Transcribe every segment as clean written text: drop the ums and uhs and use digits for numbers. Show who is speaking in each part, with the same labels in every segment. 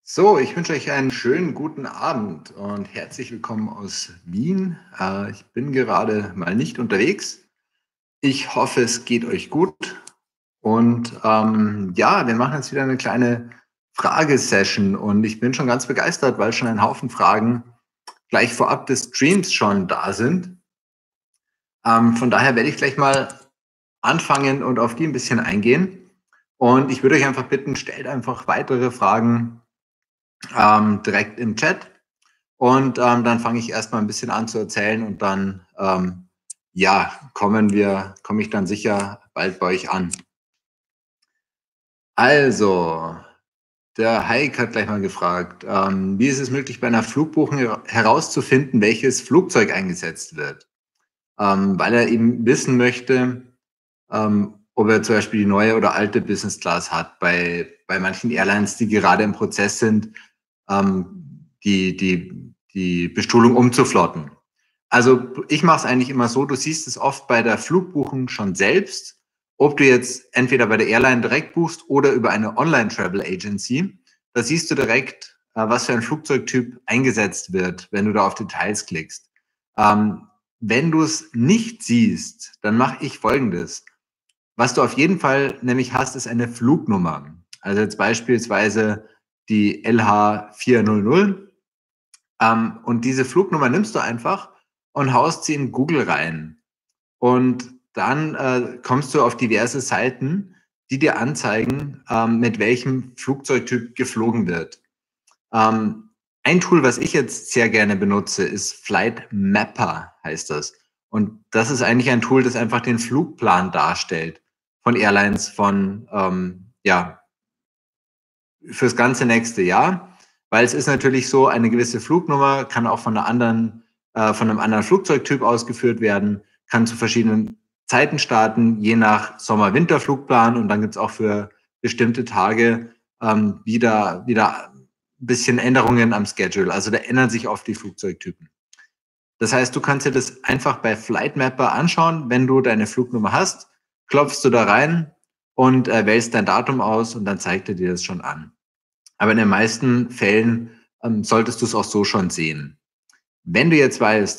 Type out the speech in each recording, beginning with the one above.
Speaker 1: So, ich wünsche euch einen schönen guten Abend und herzlich willkommen aus Wien. Ich bin gerade mal nicht unterwegs. Ich hoffe, es geht euch gut. Und ja, wir machen jetzt wieder eine kleine Fragesession und ich bin schon ganz begeistert, weil schon ein Haufen Fragen gleich vorab des Streams schon da sind. Von daher werde ich gleich mal anfangen und auf die ein bisschen eingehen. Und ich würde euch einfach bitten, stellt einfach weitere Fragen direkt im Chat. Und dann fange ich erstmal ein bisschen an zu erzählen und dann, ja, komme ich dann sicher bald bei euch an. Also, der Heik hat gleich mal gefragt, wie ist es möglich, bei einer Flugbuchung herauszufinden, welches Flugzeug eingesetzt wird? Weil er eben wissen möchte, ob er zum Beispiel die neue oder alte Business Class hat. Bei manchen Airlines, die gerade im Prozess sind, die Bestuhlung umzuflotten. Also ich mache es eigentlich immer so, du siehst es oft bei der Flugbuchung schon selbst, ob du jetzt entweder bei der Airline direkt buchst oder über eine Online-Travel-Agency. Da siehst du direkt, was für ein Flugzeugtyp eingesetzt wird, wenn du da auf Details klickst. Wenn du es nicht siehst, dann mache ich Folgendes. Was du auf jeden Fall nämlich hast, ist eine Flugnummer. Also jetzt beispielsweise die LH400. Und diese Flugnummer nimmst du einfach und haust sie in Google rein. Und dann kommst du auf diverse Seiten, die dir anzeigen, mit welchem Flugzeugtyp geflogen wird. Ein Tool, was ich jetzt sehr gerne benutze, ist Flight Mapper, heißt das. Und das ist eigentlich ein Tool, das einfach den Flugplan darstellt von Airlines ja, fürs ganze nächste Jahr. Weil es ist natürlich so, eine gewisse Flugnummer kann auch von einem anderen Flugzeugtyp ausgeführt werden, kann zu verschiedenen Zeiten starten, je nach Sommer-Winter-Flugplan. Und dann gibt es auch für bestimmte Tage wieder ein bisschen Änderungen am Schedule. Also da ändern sich oft die Flugzeugtypen. Das heißt, du kannst dir das einfach bei Flight Mapper anschauen. Wenn du deine Flugnummer hast, klopfst du da rein und wählst dein Datum aus und dann zeigt er dir das schon an. Aber in den meisten Fällen solltest du es auch so schon sehen. Wenn du jetzt weißt,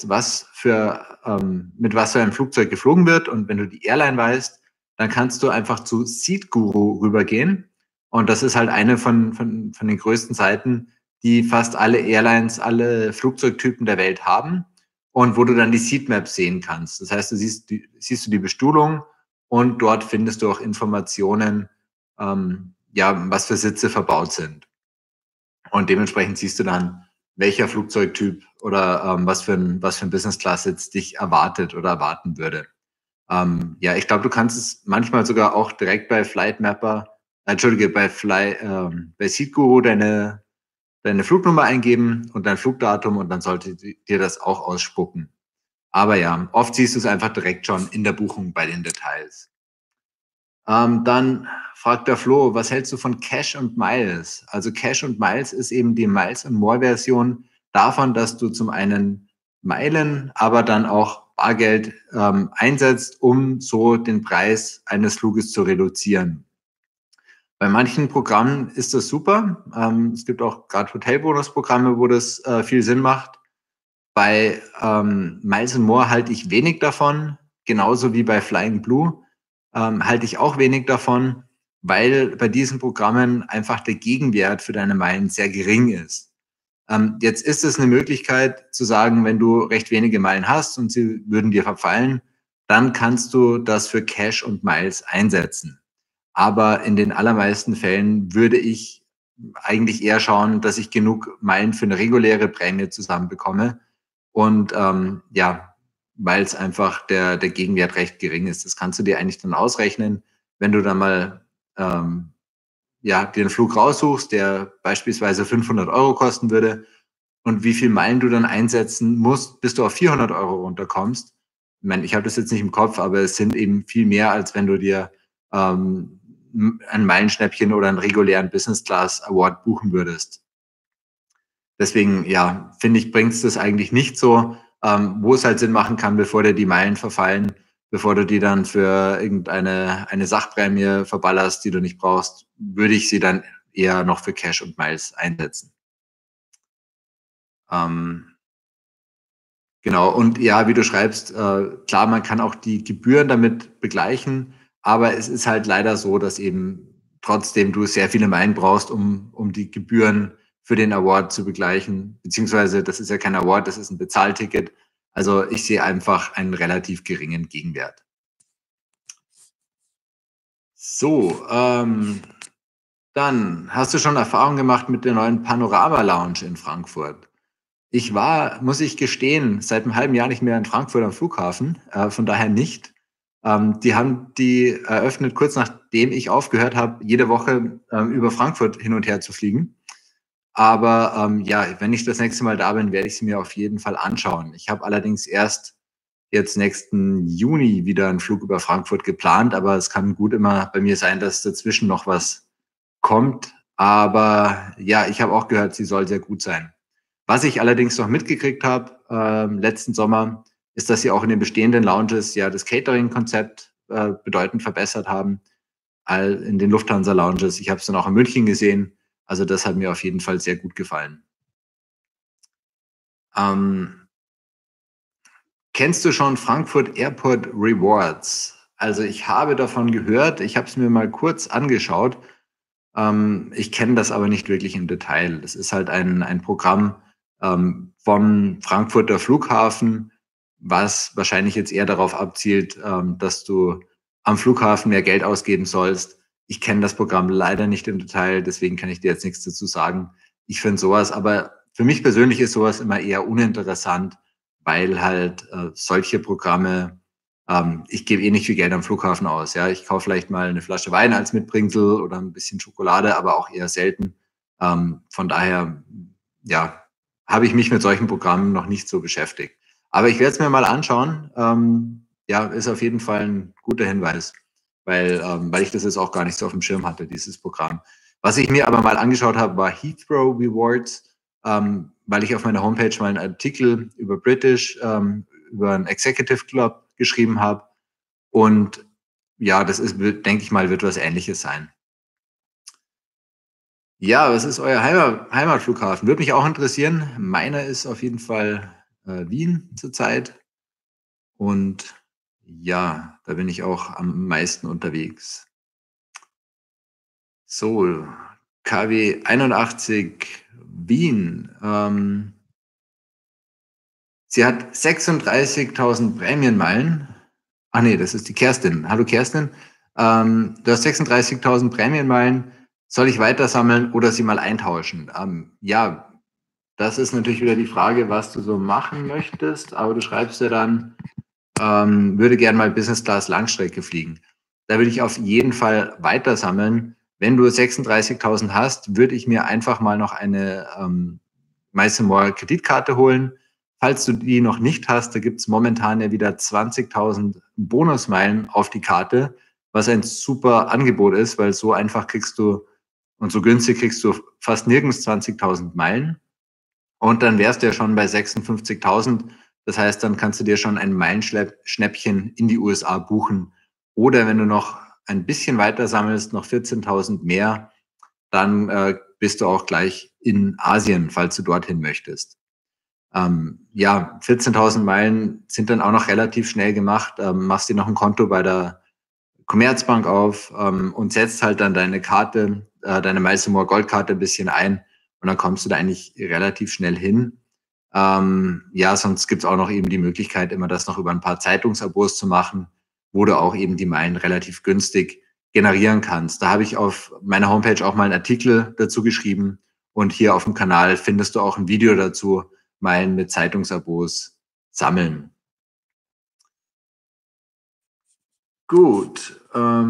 Speaker 1: mit was für einem Flugzeug geflogen wird und wenn du die Airline weißt, dann kannst du einfach zu Seat Guru rübergehen. Und das ist halt eine von den größten Seiten, die fast alle Airlines, alle Flugzeugtypen der Welt haben und wo du dann die Seatmaps sehen kannst. Das heißt, siehst du die Bestuhlung und dort findest du auch Informationen, ja, was für Sitze verbaut sind. Und dementsprechend siehst du dann, welcher Flugzeugtyp oder was für ein Business-Class-Sitz dich erwartet oder erwarten würde. Ja, ich glaube, du kannst es manchmal sogar auch direkt bei Flight Mapper, bei SeatGuru deine Flugnummer eingeben und dein Flugdatum und dann sollte dir das auch ausspucken. Aber ja, oft siehst du es einfach direkt schon in der Buchung bei den Details. Dann fragt der Flo, was hältst du von Cash und Miles? Also Cash und Miles ist eben die Miles and More Version davon, dass du zum einen Meilen, aber dann auch Bargeld einsetzt, um so den Preis eines Fluges zu reduzieren. Bei manchen Programmen ist das super. Es gibt auch gerade Hotelbonusprogramme, wo das viel Sinn macht. Bei Miles and More halte ich wenig davon, genauso wie bei Flying Blue halte ich auch wenig davon, weil bei diesen Programmen einfach der Gegenwert für deine Meilen sehr gering ist. Jetzt ist es eine Möglichkeit zu sagen, wenn du recht wenige Meilen hast und sie würden dir verfallen, dann kannst du das für Cash und Miles einsetzen. Aber in den allermeisten Fällen würde ich eigentlich eher schauen, dass ich genug Meilen für eine reguläre Prämie zusammenbekomme. Und ja, weil es einfach der Gegenwert recht gering ist. Das kannst du dir eigentlich dann ausrechnen, wenn du dann mal ja, dir einen Flug raussuchst, der beispielsweise 500 Euro kosten würde und wie viel Meilen du dann einsetzen musst, bis du auf 400 Euro runterkommst. Ich meine, ich habe das jetzt nicht im Kopf, aber es sind eben viel mehr, als wenn du dir ein Meilenschnäppchen oder einen regulären Business Class Award buchen würdest. Deswegen, ja, finde ich, bringt es das eigentlich nicht so, wo es halt Sinn machen kann, bevor dir die Meilen verfallen, bevor du die dann für irgendeine Sachprämie verballerst, die du nicht brauchst, würde ich sie dann eher noch für Cash und Miles einsetzen. Genau, und ja, wie du schreibst, klar, man kann auch die Gebühren damit begleichen, aber es ist halt leider so, dass eben trotzdem du sehr viele Meilen brauchst, um die Gebühren für den Award zu begleichen. Beziehungsweise, das ist ja kein Award, das ist ein Bezahlticket. Also ich sehe einfach einen relativ geringen Gegenwert. So, dann hast du schon Erfahrung gemacht mit der neuen Panorama Lounge in Frankfurt. Ich war, muss ich gestehen, seit einem halben Jahr nicht mehr in Frankfurt am Flughafen, von daher nicht. Die haben die eröffnet, kurz nachdem ich aufgehört habe, jede Woche über Frankfurt hin und her zu fliegen. Aber ja, wenn ich das nächste Mal da bin, werde ich sie mir auf jeden Fall anschauen. Ich habe allerdings erst jetzt nächsten Juni wieder einen Flug über Frankfurt geplant, aber es kann gut immer bei mir sein, dass dazwischen noch was kommt. Aber ja, ich habe auch gehört, sie soll sehr gut sein. Was ich allerdings noch mitgekriegt habe letzten Sommer, ist, dass sie auch in den bestehenden Lounges ja das Catering-Konzept bedeutend verbessert haben, in den Lufthansa-Lounges. Ich habe es dann auch in München gesehen. Also das hat mir auf jeden Fall sehr gut gefallen. Kennst du schon Frankfurt Airport Rewards? Also ich habe davon gehört, ich habe es mir mal kurz angeschaut. Ich kenne das aber nicht wirklich im Detail. Das ist halt ein Programm vom Frankfurter Flughafen, was wahrscheinlich jetzt eher darauf abzielt, dass du am Flughafen mehr Geld ausgeben sollst. Ich kenne das Programm leider nicht im Detail, deswegen kann ich dir jetzt nichts dazu sagen. Ich finde sowas, aber für mich persönlich ist sowas immer eher uninteressant, weil halt solche Programme, ich gebe eh nicht viel Geld am Flughafen aus. Ja, ich kaufe vielleicht mal eine Flasche Wein als Mitbringsel oder ein bisschen Schokolade, aber auch eher selten. Von daher, ja, habe ich mich mit solchen Programmen noch nicht so beschäftigt. Aber ich werde es mir mal anschauen. Ja, ist auf jeden Fall ein guter Hinweis, weil ich das jetzt auch gar nicht so auf dem Schirm hatte, dieses Programm. Was ich mir aber mal angeschaut habe, war Heathrow Rewards, weil ich auf meiner Homepage mal einen Artikel über British, über einen Executive Club geschrieben habe. Und ja, das ist, denke ich mal, wird was Ähnliches sein. Ja, was ist euer Heimatflughafen? Würde mich auch interessieren. Meiner ist auf jeden Fall Wien zurzeit. Und ja, da bin ich auch am meisten unterwegs. So, KW 81 Wien. Sie hat 36.000 Prämienmeilen. Ach nee, das ist die Kerstin. Hallo Kerstin. Du hast 36.000 Prämienmeilen. Soll ich weiter sammeln oder sie mal eintauschen? Ja, das ist natürlich wieder die Frage, was du so machen möchtest. Aber du schreibst ja dann, würde gerne mal Business Class Langstrecke fliegen. Da würde ich auf jeden Fall weiter sammeln. Wenn du 36.000 hast, würde ich mir einfach mal noch eine MySimore Kreditkarte holen. Falls du die noch nicht hast, da gibt es momentan ja wieder 20.000 Bonusmeilen auf die Karte, was ein super Angebot ist, weil so einfach kriegst du und so günstig kriegst du fast nirgends 20.000 Meilen. Und dann wärst du ja schon bei 56.000. Das heißt, dann kannst du dir schon ein Meilenschnäppchen in die USA buchen. Oder wenn du noch ein bisschen weiter sammelst, noch 14.000 mehr, dann bist du auch gleich in Asien, falls du dorthin möchtest. Ja, 14.000 Meilen sind dann auch noch relativ schnell gemacht. Machst dir noch ein Konto bei der Commerzbank auf und setzt halt dann deine Karte, deine MySimore Goldkarte ein bisschen ein und dann kommst du da eigentlich relativ schnell hin. Ja, sonst gibt's auch noch eben die Möglichkeit, immer das noch über ein paar Zeitungsabos zu machen, wo du auch eben die Meilen relativ günstig generieren kannst. Da habe ich auf meiner Homepage auch mal einen Artikel dazu geschrieben und hier auf dem Kanal findest du auch ein Video dazu, Meilen mit Zeitungsabos sammeln. Gut.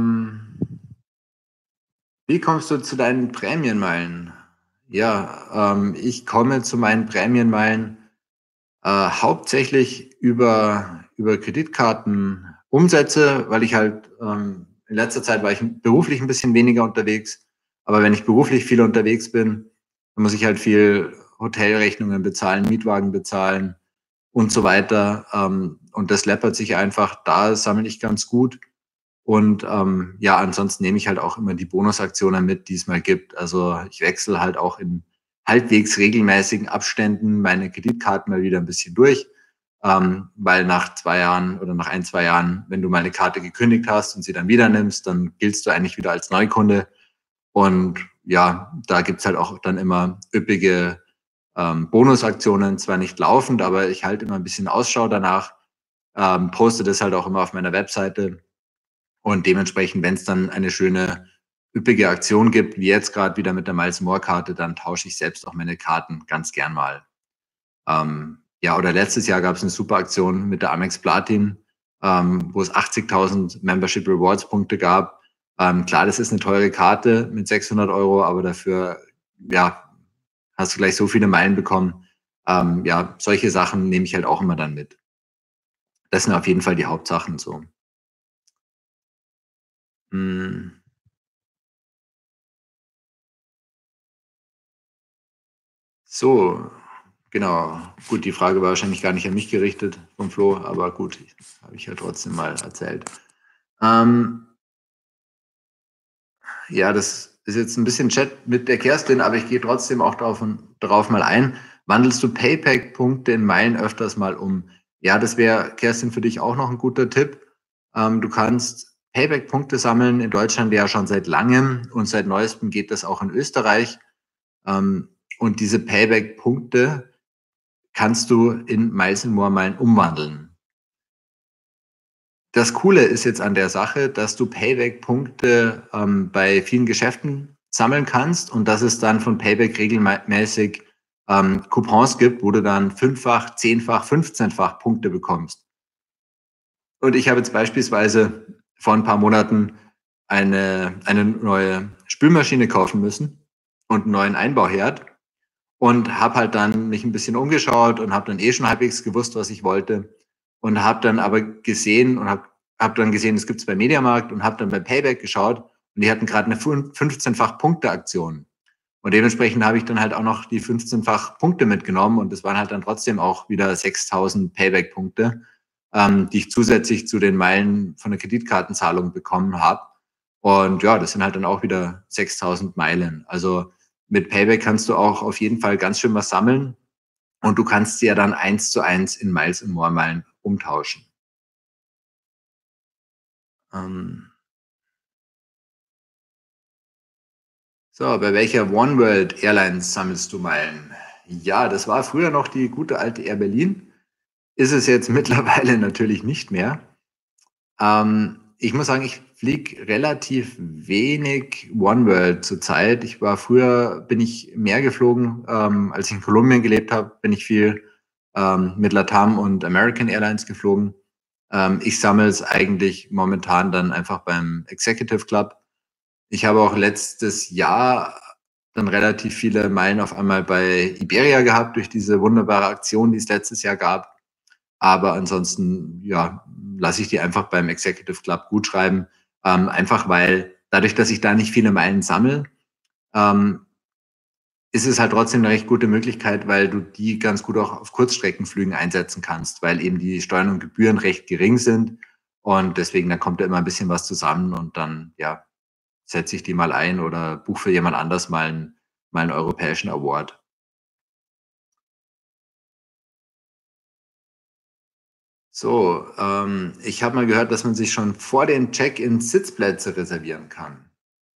Speaker 1: Wie kommst du zu deinen Prämienmeilen? Ja, ich komme zu meinen Prämienmeilen hauptsächlich über Kreditkartenumsätze, weil ich halt in letzter Zeit war ich beruflich ein bisschen weniger unterwegs. Aber wenn ich beruflich viel unterwegs bin, dann muss ich halt viel Hotelrechnungen bezahlen, Mietwagen bezahlen und so weiter. Und das läppert sich einfach. Da sammle ich ganz gut. Und ja, ansonsten nehme ich halt auch immer die Bonusaktionen mit, die es mal gibt. Also ich wechsle halt auch in halbwegs regelmäßigen Abständen meine Kreditkarten mal wieder ein bisschen durch, weil nach 2 Jahren oder nach 1, 2 Jahren, wenn du mal eine Karte gekündigt hast und sie dann wieder nimmst, dann giltst du eigentlich wieder als Neukunde. Und ja, da gibt's halt auch dann immer üppige Bonusaktionen, zwar nicht laufend, aber ich halte immer ein bisschen Ausschau danach, poste das halt auch immer auf meiner Webseite. Und dementsprechend, wenn es dann eine schöne, üppige Aktion gibt, wie jetzt gerade wieder mit der Miles More Karte, dann tausche ich selbst auch meine Karten ganz gern mal. Ja, oder letztes Jahr gab es eine super Aktion mit der Amex Platin, wo es 80.000 Membership Rewards Punkte gab. Klar, das ist eine teure Karte mit 600 Euro, aber dafür, ja, hast du gleich so viele Meilen bekommen. Ja, solche Sachen nehme ich halt auch immer dann mit. Das sind auf jeden Fall die Hauptsachen so. Hm. So, genau. Gut, die Frage war wahrscheinlich gar nicht an mich gerichtet vom Flo, aber gut, habe ich ja trotzdem mal erzählt. Ja, das ist jetzt ein bisschen Chat mit der Kerstin, aber ich gehe trotzdem auch darauf mal ein. Wandelst du Payback-Punkte in Meilen öfters mal um? Ja, das wäre, Kerstin, für dich auch noch ein guter Tipp. Du kannst Payback-Punkte sammeln in Deutschland ja schon seit langem und seit neuestem geht das auch in Österreich. Und diese Payback-Punkte kannst du in Miles and More Meilen umwandeln. Das Coole ist jetzt an der Sache, dass du Payback-Punkte bei vielen Geschäften sammeln kannst und dass es dann von Payback regelmäßig Coupons gibt, wo du dann 5-fach, 10-fach, 15-fach Punkte bekommst. Und ich habe jetzt beispielsweise vor ein paar Monaten eine neue Spülmaschine kaufen müssen und einen neuen Einbauherd und habe halt dann mich ein bisschen umgeschaut und habe dann schon halbwegs gewusst, was ich wollte und habe dann aber gesehen und hab dann gesehen, es gibt's bei Mediamarkt und habe dann bei Payback geschaut und die hatten gerade eine 15-fach Punkte-Aktion. Und dementsprechend habe ich dann halt auch noch die 15-fach Punkte mitgenommen und das waren halt dann trotzdem auch wieder 6.000 Payback-Punkte, die ich zusätzlich zu den Meilen von der Kreditkartenzahlung bekommen habe. Und ja, das sind halt dann auch wieder 6.000 Meilen. Also mit Payback kannst du auch auf jeden Fall ganz schön was sammeln und du kannst sie ja dann 1:1 in Miles and More Meilen umtauschen. Ähm, so, bei welcher One World Airlines sammelst du Meilen? Ja, das war früher noch die gute alte Air Berlin. Ist es jetzt mittlerweile natürlich nicht mehr. Ich muss sagen, ich fliege relativ wenig OneWorld zurzeit. Bin ich mehr geflogen, als ich in Kolumbien gelebt habe, bin ich viel mit LATAM und American Airlines geflogen. Ich sammle es eigentlich momentan dann einfach beim Executive Club. Ich habe auch letztes Jahr dann relativ viele Meilen auf einmal bei Iberia gehabt durch diese wunderbare Aktion, die es letztes Jahr gab. Aber ansonsten, ja, lasse ich die einfach beim Executive Club gut schreiben. Einfach weil dadurch, dass ich da nicht viele Meilen sammle, ähm, ist es halt trotzdem eine recht gute Möglichkeit, weil du die ganz gut auch auf Kurzstreckenflügen einsetzen kannst, weil eben die Steuern und Gebühren recht gering sind. Und deswegen, da kommt da immer ein bisschen was zusammen und dann, ja, setze ich die mal ein oder buche für jemand anders mal einen europäischen Award. So, ich habe mal gehört, dass man sich schon vor den Check-in Sitzplätze reservieren kann.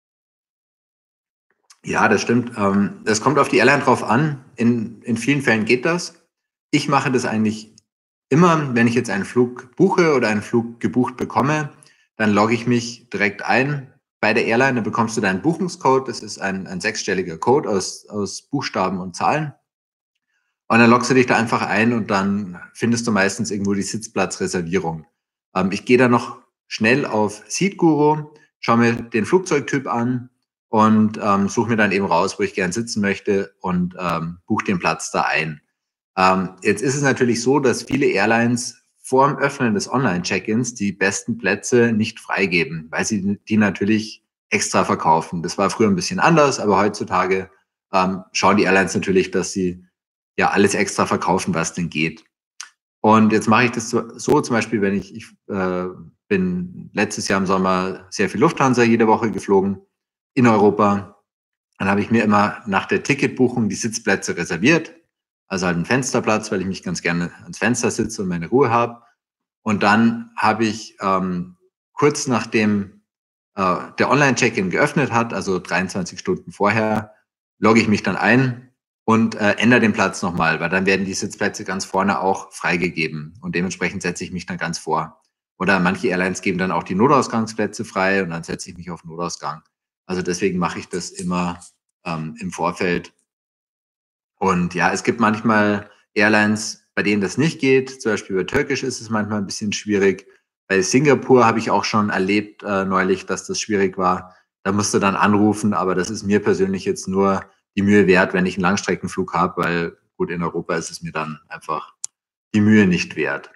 Speaker 1: Ja, das stimmt. Es kommt auf die Airline drauf an. In vielen Fällen geht das. Ich mache das eigentlich immer, wenn ich jetzt einen Flug buche oder einen Flug gebucht bekomme, dann logge ich mich direkt ein bei der Airline. Dann bekommst du deinen Buchungscode. Das ist ein sechsstelliger Code aus Buchstaben und Zahlen. Und dann loggst du dich da einfach ein und dann findest du meistens irgendwo die Sitzplatzreservierung. Ich gehe dann noch schnell auf SeatGuru, schaue mir den Flugzeugtyp an und suche mir dann eben raus, wo ich gern sitzen möchte und buche den Platz da ein. Jetzt ist es natürlich so, dass viele Airlines vor dem Öffnen des Online-Check-ins die besten Plätze nicht freigeben, weil sie die natürlich extra verkaufen. Das war früher ein bisschen anders, aber heutzutage schauen die Airlines natürlich, dass sie ja alles extra verkaufen, was denn geht. Und jetzt mache ich das so zum Beispiel, wenn ich bin letztes Jahr im Sommer sehr viel Lufthansa jede Woche geflogen in Europa. Dann habe ich mir immer nach der Ticketbuchung die Sitzplätze reserviert. Also halt einen Fensterplatz, weil ich mich ganz gerne ans Fenster sitze und meine Ruhe habe. Und dann habe ich kurz nachdem der Online-Check-in geöffnet hat, also 23 Stunden vorher, logge ich mich dann ein und ändere den Platz nochmal, weil dann werden die Sitzplätze ganz vorne auch freigegeben. Und dementsprechend setze ich mich dann ganz vor. Oder manche Airlines geben dann auch die Notausgangsplätze frei und dann setze ich mich auf Notausgang. Also deswegen mache ich das immer im Vorfeld. Und ja, es gibt manchmal Airlines, bei denen das nicht geht. Zum Beispiel bei Turkish ist es manchmal ein bisschen schwierig. Bei Singapur habe ich auch schon erlebt neulich, dass das schwierig war. Da musst du dann anrufen, aber das ist mir persönlich jetzt nur die Mühe wert, wenn ich einen Langstreckenflug habe, weil gut, in Europa ist es mir dann einfach die Mühe nicht wert.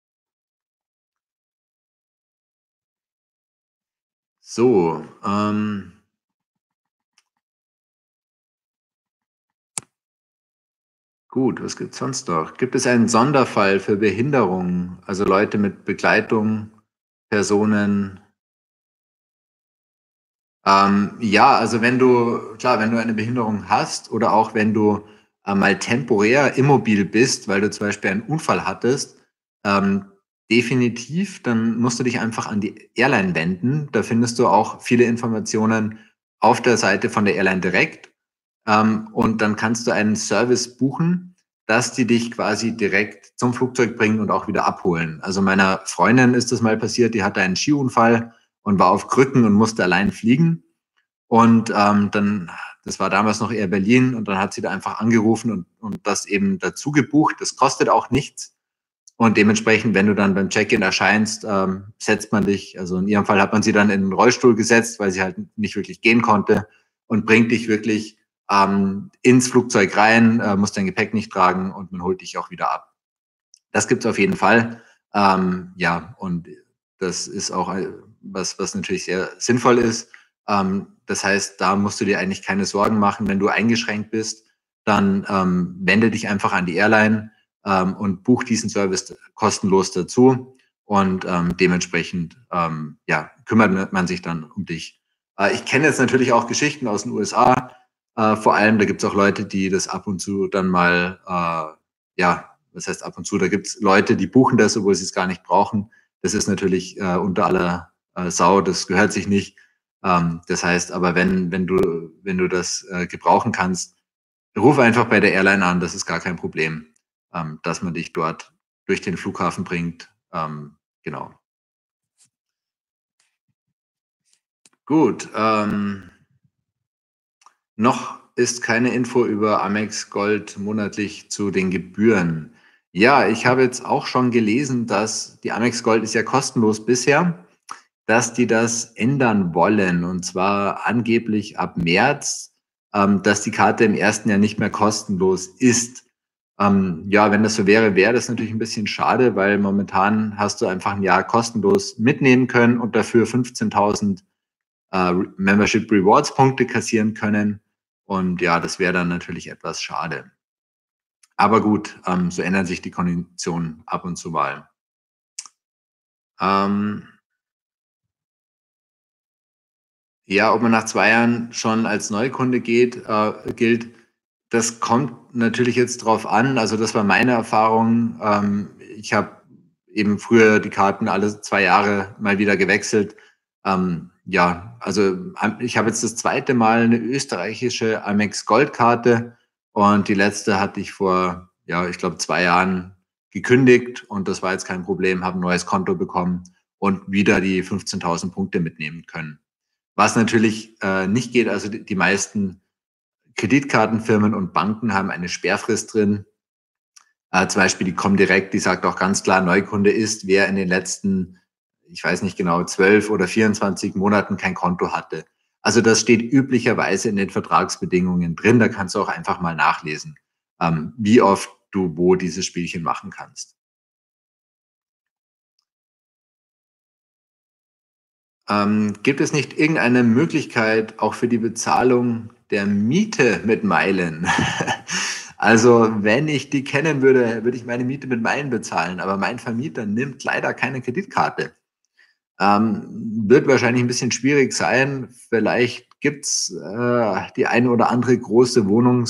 Speaker 1: So, gut, was gibt's sonst noch? Gibt es einen Sonderfall für Behinderungen, also Leute mit Begleitung, Personen? Ja, also wenn du, klar, wenn du eine Behinderung hast oder auch wenn du mal temporär immobil bist, weil du zum Beispiel einen Unfall hattest, ähm, definitiv, dann musst du dich einfach an die Airline wenden. Da findest du auch viele Informationen auf der Seite von der Airline direkt. Und dann kannst du einen Service buchen, dass die dich quasi direkt zum Flugzeug bringen und auch wieder abholen. Also meiner Freundin ist das mal passiert, die hatte einen Skiunfall und war auf Krücken und musste allein fliegen. Und dann, das war damals noch Air Berlin, und dann hat sie da einfach angerufen und das eben dazu gebucht. Das kostet auch nichts. Und dementsprechend, wenn du dann beim Check-in erscheinst, setzt man dich, also in ihrem Fall hat man sie dann in den Rollstuhl gesetzt, weil sie halt nicht wirklich gehen konnte, und bringt dich wirklich ins Flugzeug rein, musst dein Gepäck nicht tragen und man holt dich auch wieder ab. Das gibt's auf jeden Fall. Ja, und das ist auch was natürlich sehr sinnvoll ist. Das heißt, da musst du dir eigentlich keine Sorgen machen. Wenn du eingeschränkt bist, dann wende dich einfach an die Airline und buch diesen Service kostenlos dazu. Und dementsprechend ja, kümmert man sich dann um dich. Ich kenne jetzt natürlich auch Geschichten aus den USA. Vor allem, da gibt's auch Leute, die das ab und zu dann mal ja, das heißt ab und zu, da gibt es Leute, die buchen das, obwohl sie es gar nicht brauchen. Das ist natürlich unter aller Sau, das gehört sich nicht. Das heißt aber, wenn du das gebrauchen kannst, ruf einfach bei der Airline an, das ist gar kein Problem, dass man dich dort durch den Flughafen bringt. Genau. Gut. Noch ist keine Info über Amex Gold monatlich zu den Gebühren. Ja, ich habe jetzt auch schon gelesen, dass die Amex Gold ist ja kostenlos bisher, dass die das ändern wollen, und zwar angeblich ab März, dass die Karte im ersten Jahr nicht mehr kostenlos ist. Ja, wenn das so wäre, wäre das natürlich ein bisschen schade, weil momentan hast du einfach ein Jahr kostenlos mitnehmen können und dafür 15.000 Membership Rewards Punkte kassieren können. Und ja, das wäre dann natürlich etwas schade. Aber gut, so ändern sich die Konditionen ab und zu mal. Ähm, ja, ob man nach 2 Jahren schon als Neukunde gilt, das kommt natürlich jetzt drauf an. Also das war meine Erfahrung. Ich habe eben früher die Karten alle 2 Jahre mal wieder gewechselt. Ja, also ich habe jetzt das zweite Mal eine österreichische Amex Goldkarte, und die letzte hatte ich vor, ja, ich glaube 2 Jahren gekündigt, und das war jetzt kein Problem, habe ein neues Konto bekommen und wieder die 15.000 Punkte mitnehmen können. Was natürlich nicht geht, also die meisten Kreditkartenfirmen und Banken haben eine Sperrfrist drin. Zum Beispiel die Comdirect, die sagt auch ganz klar, Neukunde ist, wer in den letzten, ich weiß nicht genau, 12 oder 24 Monaten kein Konto hatte. Also das steht üblicherweise in den Vertragsbedingungen drin. Da kannst du auch einfach mal nachlesen, wie oft du wo dieses Spielchen machen kannst. Gibt es nicht irgendeine Möglichkeit auch für die Bezahlung der Miete mit Meilen? Also, wenn ich die kennen würde, würde ich meine Miete mit Meilen bezahlen, aber mein Vermieter nimmt leider keine Kreditkarte. Wird wahrscheinlich ein bisschen schwierig sein. Vielleicht gibt's die eine oder andere große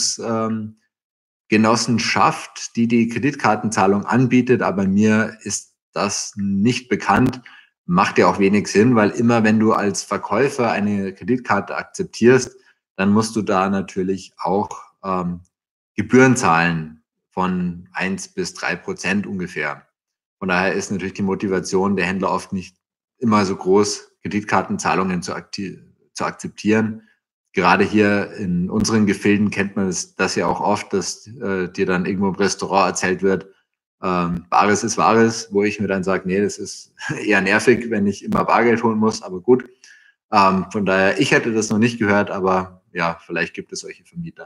Speaker 1: Wohnungsgenossenschaft, die die Kreditkartenzahlung anbietet, aber mir ist das nicht bekannt. Macht ja auch wenig Sinn, weil immer wenn du als Verkäufer eine Kreditkarte akzeptierst, dann musst du da natürlich auch Gebühren zahlen von 1 bis 3% ungefähr. Von daher ist natürlich die Motivation der Händler oft nicht immer so groß, Kreditkartenzahlungen zu akzeptieren. Gerade hier in unseren Gefilden kennt man das ja auch oft, dass dir dann irgendwo im Restaurant erzählt wird, Bares ist Wahres, wo ich mir dann sage, nee, das ist eher nervig, wenn ich immer Bargeld holen muss, aber gut. Von daher, ich hätte das noch nicht gehört, aber ja, vielleicht gibt es solche Vermieter.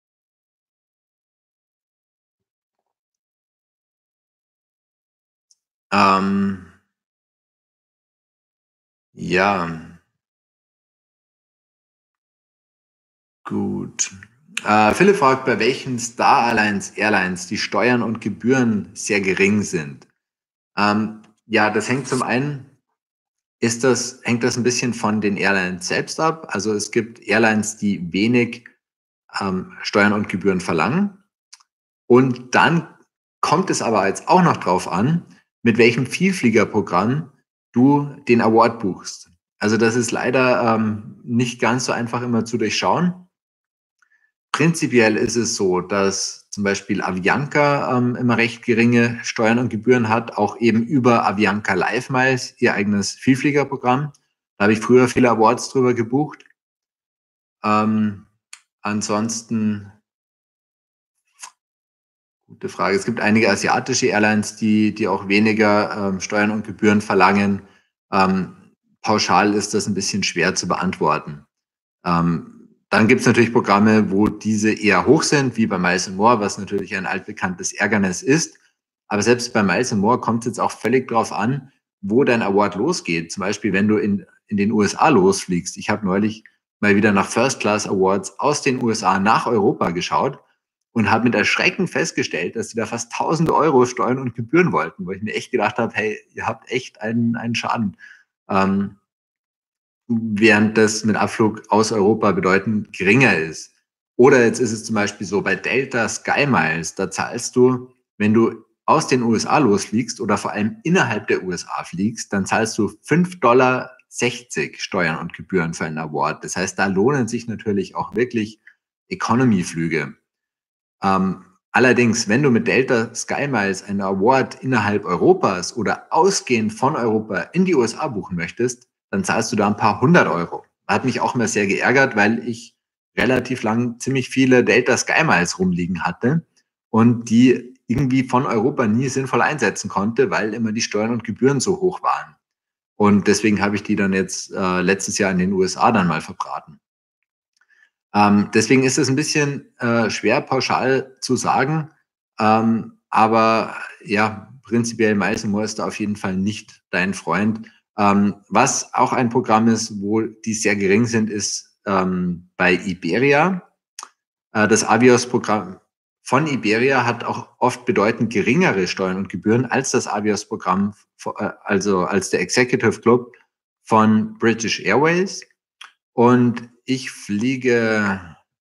Speaker 1: Ähm, ja, gut. Philipp fragt, bei welchen Star Alliance Airlines die Steuern und Gebühren sehr gering sind. Ja, das hängt zum einen, hängt das ein bisschen von den Airlines selbst ab. Also es gibt Airlines, die wenig Steuern und Gebühren verlangen. Und dann kommt es aber jetzt auch noch drauf an, mit welchem Vielfliegerprogramm du den Award buchst. Also das ist leider nicht ganz so einfach immer zu durchschauen. Prinzipiell ist es so, dass zum Beispiel Avianca immer recht geringe Steuern und Gebühren hat, auch eben über Avianca Live Miles, ihr eigenes Vielfliegerprogramm. Da habe ich früher viele Awards drüber gebucht. Ähm, ansonsten, gute Frage. Es gibt einige asiatische Airlines, die auch weniger Steuern und Gebühren verlangen. Ähm, pauschal ist das ein bisschen schwer zu beantworten. Dann gibt es natürlich Programme, wo diese eher hoch sind, wie bei Miles More, was natürlich ein altbekanntes Ärgernis ist. Aber selbst bei Miles More kommt es jetzt auch völlig drauf an, wo dein Award losgeht. Zum Beispiel, wenn du in den USA losfliegst. Ich habe neulich mal wieder nach First Class Awards aus den USA nach Europa geschaut und habe mit Erschrecken festgestellt, dass sie da fast 1.000 € Steuern und Gebühren wollten, wo ich mir echt gedacht habe, hey, ihr habt echt einen Schaden. Ähm, während das mit Abflug aus Europa bedeutend geringer ist. Oder jetzt ist es zum Beispiel so bei Delta Sky Miles, da zahlst du, wenn du aus den USA losfliegst oder vor allem innerhalb der USA fliegst, dann zahlst du 5,60 $ Steuern und Gebühren für einen Award. Das heißt, da lohnen sich natürlich auch wirklich Economy-Flüge. Allerdings, wenn du mit Delta Sky Miles einen Award innerhalb Europas oder ausgehend von Europa in die USA buchen möchtest, dann zahlst du da ein paar 100 €. Hat mich auch immer sehr geärgert, weil ich relativ lang ziemlich viele Delta Sky Miles rumliegen hatte und die irgendwie von Europa nie sinnvoll einsetzen konnte, weil immer die Steuern und Gebühren so hoch waren. Und deswegen habe ich die dann jetzt letztes Jahr in den USA dann mal verbraten. Deswegen ist es ein bisschen schwer pauschal zu sagen. Aber ja, prinzipiell Miles More ist da auf jeden Fall nicht dein Freund. Was auch ein Programm ist, wo die sehr gering sind, ist bei Iberia. Das Avios-Programm von Iberia hat auch oft bedeutend geringere Steuern und Gebühren als das Avios-Programm, also als der Executive Club von British Airways. Und ich fliege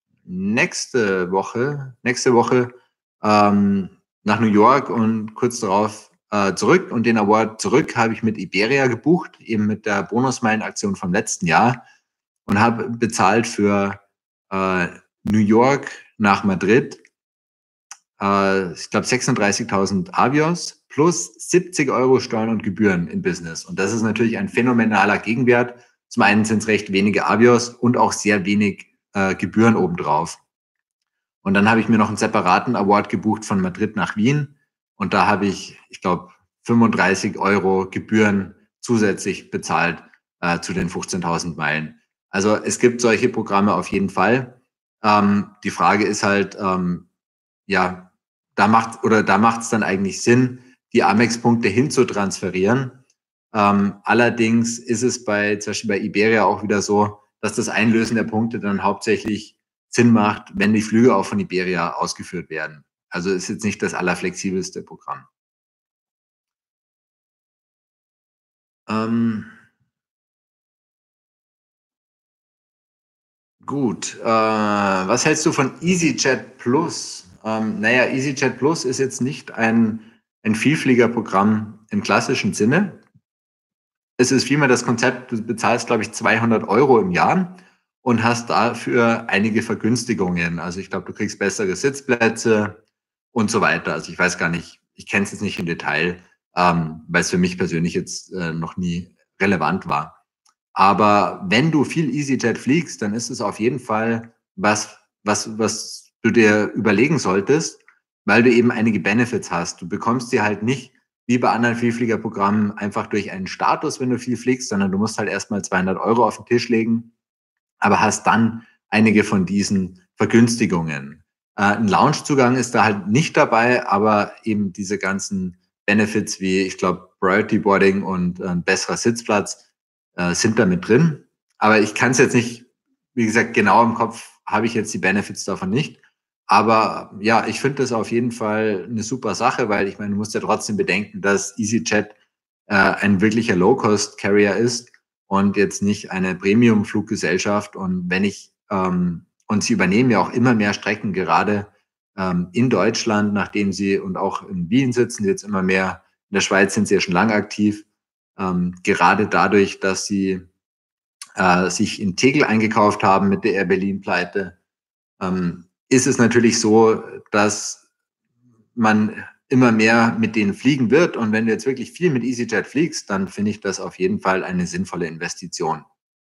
Speaker 1: nächste Woche nach New York und kurz darauf zurück. Und den Award zurück habe ich mit Iberia gebucht, eben mit der Bonusmeilenaktion vom letzten Jahr und habe bezahlt für äh, New York nach Madrid, ich glaube 36.000 Avios plus 70 € Steuern und Gebühren in Business. Und das ist natürlich ein phänomenaler Gegenwert. Zum einen sind es recht wenige Avios und auch sehr wenig Gebühren obendrauf. Und dann habe ich mir noch einen separaten Award gebucht von Madrid nach Wien. Und da habe ich glaube, 35 € Gebühren zusätzlich bezahlt zu den 15.000 Meilen. Also es gibt solche Programme auf jeden Fall. Die Frage ist halt, ja, da macht es dann eigentlich Sinn, die Amex-Punkte hinzutransferieren. Allerdings ist es zum Beispiel bei Iberia auch wieder so, dass das Einlösen der Punkte dann hauptsächlich Sinn macht, wenn die Flüge auch von Iberia ausgeführt werden. Also ist jetzt nicht das allerflexibelste Programm. Ähm, Gut, was hältst du von EasyJet Plus? Naja, EasyJet Plus ist jetzt nicht ein Vielfliegerprogramm im klassischen Sinne. Es ist vielmehr das Konzept, du bezahlst, glaube ich, 200 € im Jahr und hast dafür einige Vergünstigungen. Also ich glaube, du kriegst bessere Sitzplätze und so weiter. Also ich weiß gar nicht, ich kenne es jetzt nicht im Detail, weil es für mich persönlich jetzt noch nie relevant war. Aber wenn du viel EasyJet fliegst, dann ist es auf jeden Fall was du dir überlegen solltest, weil du eben einige Benefits hast. Du bekommst sie halt nicht wie bei anderen Vielfliegerprogrammen einfach durch einen Status, wenn du viel fliegst, sondern du musst halt erstmal 200 € auf den Tisch legen, aber hast dann einige von diesen Vergünstigungen. Ein Loungezugang ist da halt nicht dabei, aber eben diese ganzen Benefits wie, ich glaube, Priority Boarding und ein besserer Sitzplatz sind da mit drin. Aber ich kann es jetzt nicht, wie gesagt, genau im Kopf habe ich jetzt die Benefits davon nicht. Aber ja, ich finde das auf jeden Fall eine super Sache, weil ich meine, du musst ja trotzdem bedenken, dass EasyJet ein wirklicher Low-Cost-Carrier ist und jetzt nicht eine Premium-Fluggesellschaft. Und und sie übernehmen ja auch immer mehr Strecken, gerade in Deutschland, nachdem sie und auch in Wien sitzen sie jetzt immer mehr. In der Schweiz sind sie ja schon lange aktiv. Gerade dadurch, dass sie sich in Tegel eingekauft haben mit der Air Berlin-Pleite, ist es natürlich so, dass man immer mehr mit denen fliegen wird. Und wenn du jetzt wirklich viel mit EasyJet fliegst, dann finde ich das auf jeden Fall eine sinnvolle Investition.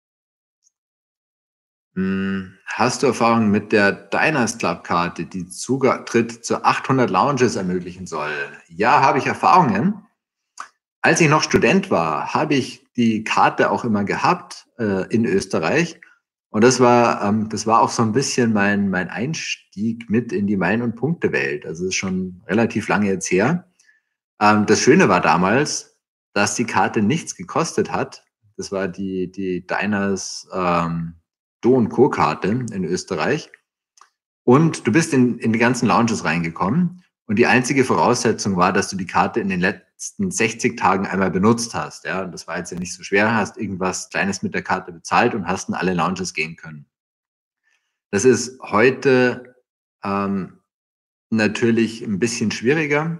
Speaker 1: Hast du Erfahrung mit der Diners Club Karte, die Zutritt zu 800 Lounges ermöglichen soll? Ja, habe ich Erfahrungen. Als ich noch Student war, habe ich die Karte auch immer gehabt in Österreich. Und das war auch so ein bisschen mein Einstieg mit in die Meilen- und Punktewelt. Also das ist schon relativ lange jetzt her. Das Schöne war damals, dass die Karte nichts gekostet hat. Das war die Diners Do und Co. Karte in Österreich. Und du bist in die ganzen Lounges reingekommen. Und die einzige Voraussetzung war, dass du die Karte in den letzten 60 Tagen einmal benutzt hast. Ja, und das war jetzt ja nicht so schwer, hast irgendwas Kleines mit der Karte bezahlt und hast in alle Lounges gehen können. Das ist heute ähm, natürlich ein bisschen schwieriger,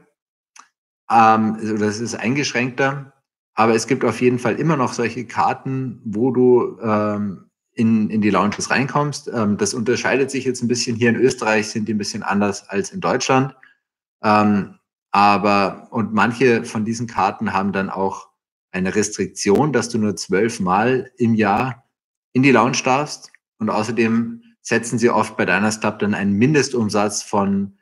Speaker 1: oder es ist eingeschränkter, aber es gibt auf jeden Fall immer noch solche Karten, wo du in die Lounges reinkommst. Das unterscheidet sich jetzt ein bisschen. Hier in Österreich sind die ein bisschen anders als in Deutschland. Ähm, und manche von diesen Karten haben dann auch eine Restriktion, dass du nur 12 Mal im Jahr in die Lounge darfst. Und außerdem setzen sie oft bei Diners Club dann einen Mindestumsatz von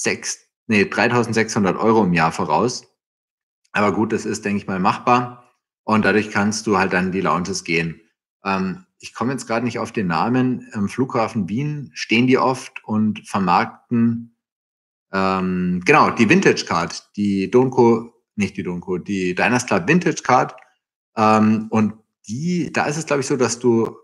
Speaker 1: 3.600 € im Jahr voraus. Aber gut, das ist, denke ich mal, machbar. Und dadurch kannst du halt dann in die Lounges gehen. Ich komme jetzt gerade nicht auf den Namen. Am Flughafen Wien stehen die oft und vermarkten genau, die Vintage Card, die Donco, nicht die Donco, die Diners Club Vintage Card. Und da ist es, glaube ich, so, dass du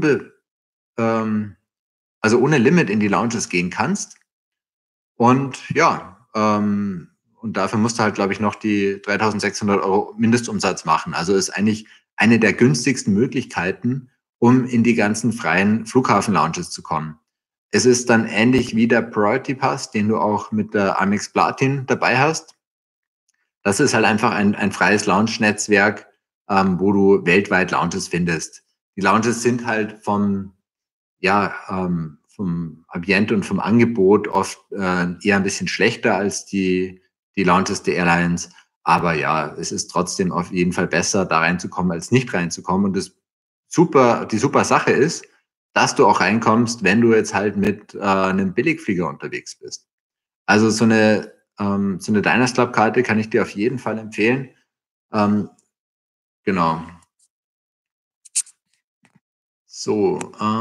Speaker 1: ähm, also ohne Limit in die Lounges gehen kannst. Und ja, und dafür musst du halt, glaube ich, noch die 3.600 € Mindestumsatz machen. Also ist eigentlich eine der günstigsten Möglichkeiten, um in die ganzen freien Flughafen-Lounges zu kommen. Es ist dann ähnlich wie der Priority Pass, den du auch mit der Amex Platin dabei hast. Das ist halt einfach ein freies Lounge-Netzwerk, wo du weltweit Lounges findest. Die Lounges sind halt vom Ambiente und vom Angebot oft eher ein bisschen schlechter als die Lounges der Airlines. Aber ja, es ist trotzdem auf jeden Fall besser, da reinzukommen, als nicht reinzukommen. Und die super Sache ist, dass du auch reinkommst, wenn du jetzt halt mit einem Billigflieger unterwegs bist. Also so eine Diners Club Karte kann ich dir auf jeden Fall empfehlen. Ähm, genau. So,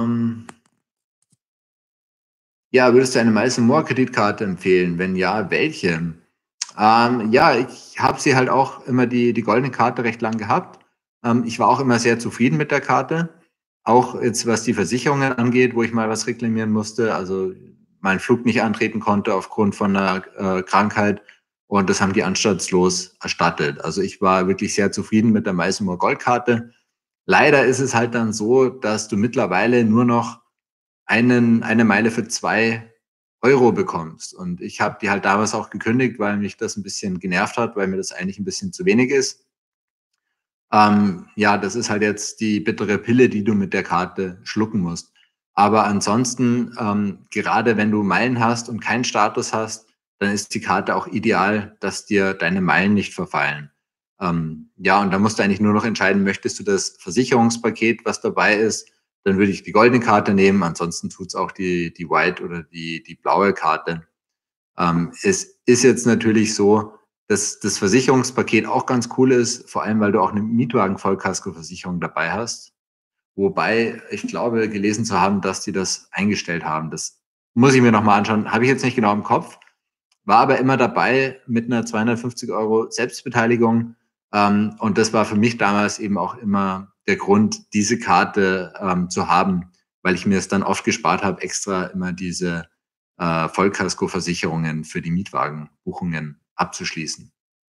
Speaker 1: ja, würdest du eine Miles More Kreditkarte empfehlen? Wenn ja, welche? Ja, ich habe sie halt auch immer die goldene Karte recht lang gehabt. Ich war auch immer sehr zufrieden mit der Karte. Auch jetzt, was die Versicherungen angeht, wo ich mal was reklamieren musste, also meinen Flug nicht antreten konnte aufgrund von einer Krankheit. Und das haben die anstandslos erstattet. Also ich war wirklich sehr zufrieden mit der Miles More Goldkarte. Leider ist es halt dann so, dass du mittlerweile nur noch eine Meile für 2 € bekommst. Und ich habe die halt damals auch gekündigt, weil mich das ein bisschen genervt hat, weil mir das eigentlich ein bisschen zu wenig ist. Ja, das ist halt jetzt die bittere Pille, die du mit der Karte schlucken musst. Aber ansonsten, gerade wenn du Meilen hast und keinen Status hast, dann ist die Karte auch ideal, dass dir deine Meilen nicht verfallen. Ja, und da musst du eigentlich nur noch entscheiden, möchtest du das Versicherungspaket, was dabei ist, dann würde ich die goldene Karte nehmen, ansonsten tut's auch die White oder die blaue Karte. Es ist jetzt natürlich so, dass das Versicherungspaket auch ganz cool ist, vor allem weil du auch eine Mietwagen-Vollkaskoversicherung dabei hast. Wobei ich glaube, gelesen zu haben, dass die das eingestellt haben. Das muss ich mir nochmal anschauen. Habe ich jetzt nicht genau im Kopf. War aber immer dabei mit einer 250 € Selbstbeteiligung. Und das war für mich damals eben auch immer der Grund, diese Karte zu haben, weil ich mir es dann oft gespart habe, extra immer diese Vollkaskoversicherungen für die Mietwagenbuchungen abzuschließen.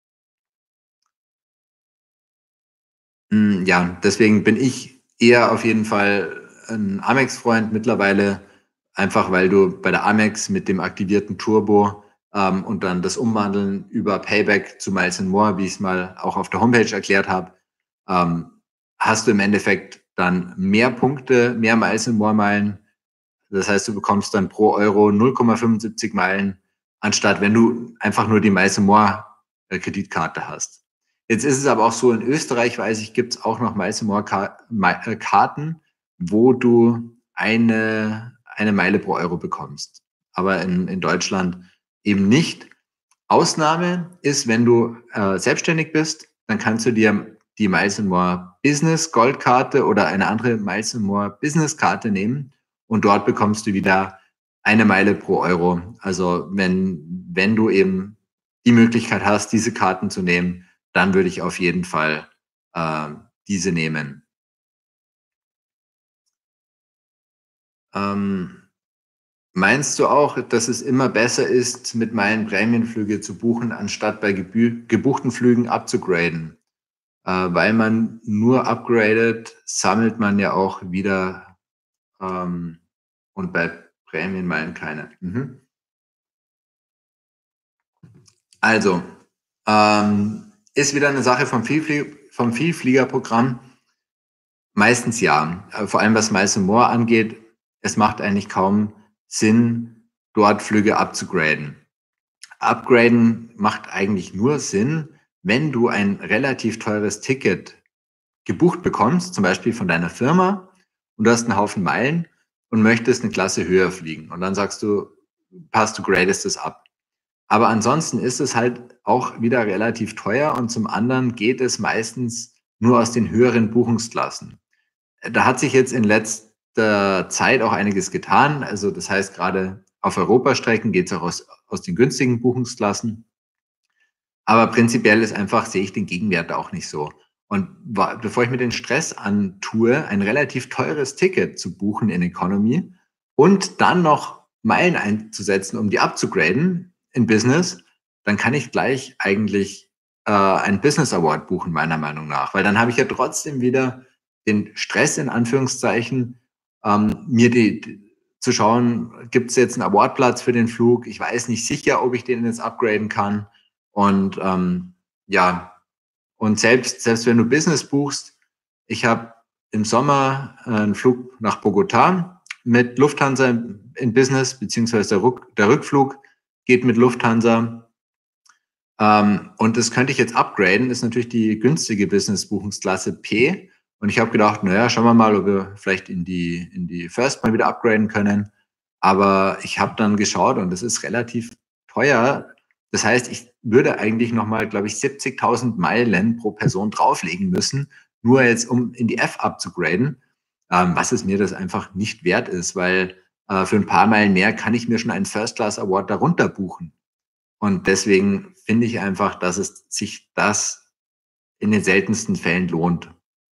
Speaker 1: Ja, deswegen bin ich eher auf jeden Fall ein Amex-Freund mittlerweile, einfach weil du bei der Amex mit dem aktivierten Turbo und dann das Umwandeln über Payback zu Miles and More, wie ich es mal auch auf der Homepage erklärt habe, ähm, hast du im Endeffekt dann mehr Punkte, mehr Miles and More Meilen. Das heißt, du bekommst dann pro Euro 0,75 Meilen, anstatt wenn du einfach nur die Miles and More Kreditkarte hast. Jetzt ist es aber auch so, in Österreich, weiß ich, gibt es auch noch Miles and More Karten, wo du eine Meile pro Euro bekommst. Aber in Deutschland eben nicht. Ausnahme ist, wenn du selbstständig bist, dann kannst du dir die Miles and More Business Goldkarte oder eine andere Miles and More Business Karte nehmen und dort bekommst du wieder eine Meile pro Euro. Also wenn du eben die Möglichkeit hast, diese Karten zu nehmen, dann würde ich auf jeden Fall diese nehmen. Ähm, Meinst du auch, dass es immer besser ist, mit Meilen Prämienflüge zu buchen, anstatt bei gebuchten Flügen abzugraden? Weil man nur upgradet, sammelt man ja auch wieder und bei Prämienmeilen keine. Mhm. Also, ist wieder eine Sache vom Vielfliegerprogramm. Meistens ja. Vor allem was Miles and More angeht, es macht eigentlich kaum Sinn, dort Flüge abzugraden. Upgraden macht eigentlich nur Sinn, wenn du ein relativ teures Ticket gebucht bekommst, zum Beispiel von deiner Firma, und du hast einen Haufen Meilen und möchtest eine Klasse höher fliegen. Und dann sagst du, passt, du gradest es ab. Aber ansonsten ist es halt auch wieder relativ teuer und zum anderen geht es meistens nur aus den höheren Buchungsklassen. Da hat sich jetzt in letzter Zeit auch einiges getan. Also das heißt, gerade auf Europastrecken geht es auch aus den günstigen Buchungsklassen. Aber prinzipiell ist einfach, sehe ich den Gegenwert auch nicht so. Und bevor ich mir den Stress antue, ein relativ teures Ticket zu buchen in Economy und dann noch Meilen einzusetzen, um die abzugraden in Business, dann kann ich gleich eigentlich einen Business Award buchen, meiner Meinung nach. Weil dann habe ich ja trotzdem wieder den Stress in Anführungszeichen, mir zu schauen, gibt es jetzt einen Awardplatz für den Flug? Ich weiß nicht sicher, ob ich den jetzt upgraden kann. Und ja, und selbst wenn du Business buchst, ich habe im Sommer einen Flug nach Bogotá mit Lufthansa in Business, beziehungsweise der Rückflug geht mit Lufthansa. Und das könnte ich jetzt upgraden, ist natürlich die günstige Business-Buchungsklasse P. Und ich habe gedacht, naja, schauen wir mal, ob wir vielleicht in die First mal wieder upgraden können. Aber ich habe dann geschaut und das ist relativ teuer. Das heißt, ich würde eigentlich nochmal, glaube ich, 70.000 Meilen pro Person drauflegen müssen, nur jetzt, um in die F upzugraden, was es mir das einfach nicht wert ist, weil für ein paar Meilen mehr kann ich mir schon einen First-Class-Award darunter buchen. Und deswegen finde ich einfach, dass es sich das in den seltensten Fällen lohnt.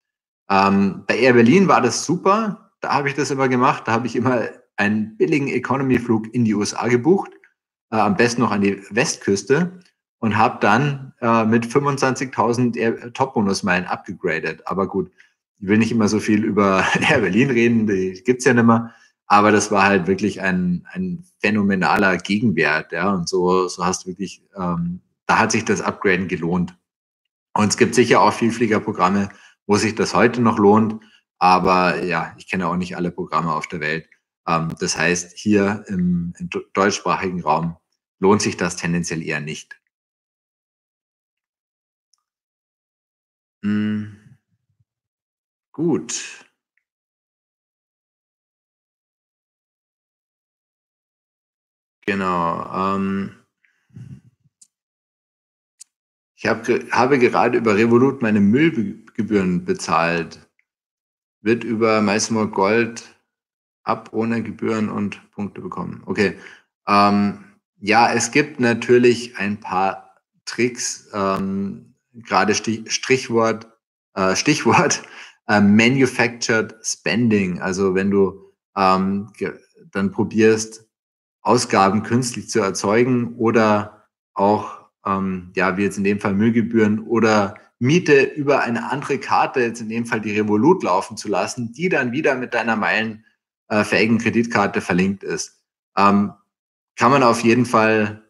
Speaker 1: Bei Air Berlin war das super. Da habe ich das immer gemacht. Da habe ich immer einen billigen Economy-Flug in die USA gebucht, am besten noch an die Westküste und habe dann mit 25.000 Top-Bonus-Meilen abgegradet. Aber gut, ich will nicht immer so viel über Air Berlin reden, die gibt's ja nicht mehr. Aber das war halt wirklich ein phänomenaler Gegenwert, ja. Und so hast du wirklich, da hat sich das Upgraden gelohnt. Und es gibt sicher auch Vielfliegerprogramme, wo sich das heute noch lohnt. Aber ja, ich kenne auch nicht alle Programme auf der Welt. Das heißt, hier im deutschsprachigen Raum lohnt sich das tendenziell eher nicht. Gut. Genau. Ich habe gerade über Revolut meine Müllgebühren bezahlt. Wird über MySmall Gold ab ohne Gebühren und Punkte bekommen. Okay. Ja, es gibt natürlich ein paar Tricks, gerade Stichwort Manufactured Spending. Also wenn du dann probierst, Ausgaben künstlich zu erzeugen oder auch, ja, wie jetzt in dem Fall Müllgebühren oder Miete über eine andere Karte, jetzt in dem Fall die Revolut, laufen zu lassen, die dann wieder mit deiner meilenfähigen Kreditkarte verlinkt ist. Kann man auf jeden Fall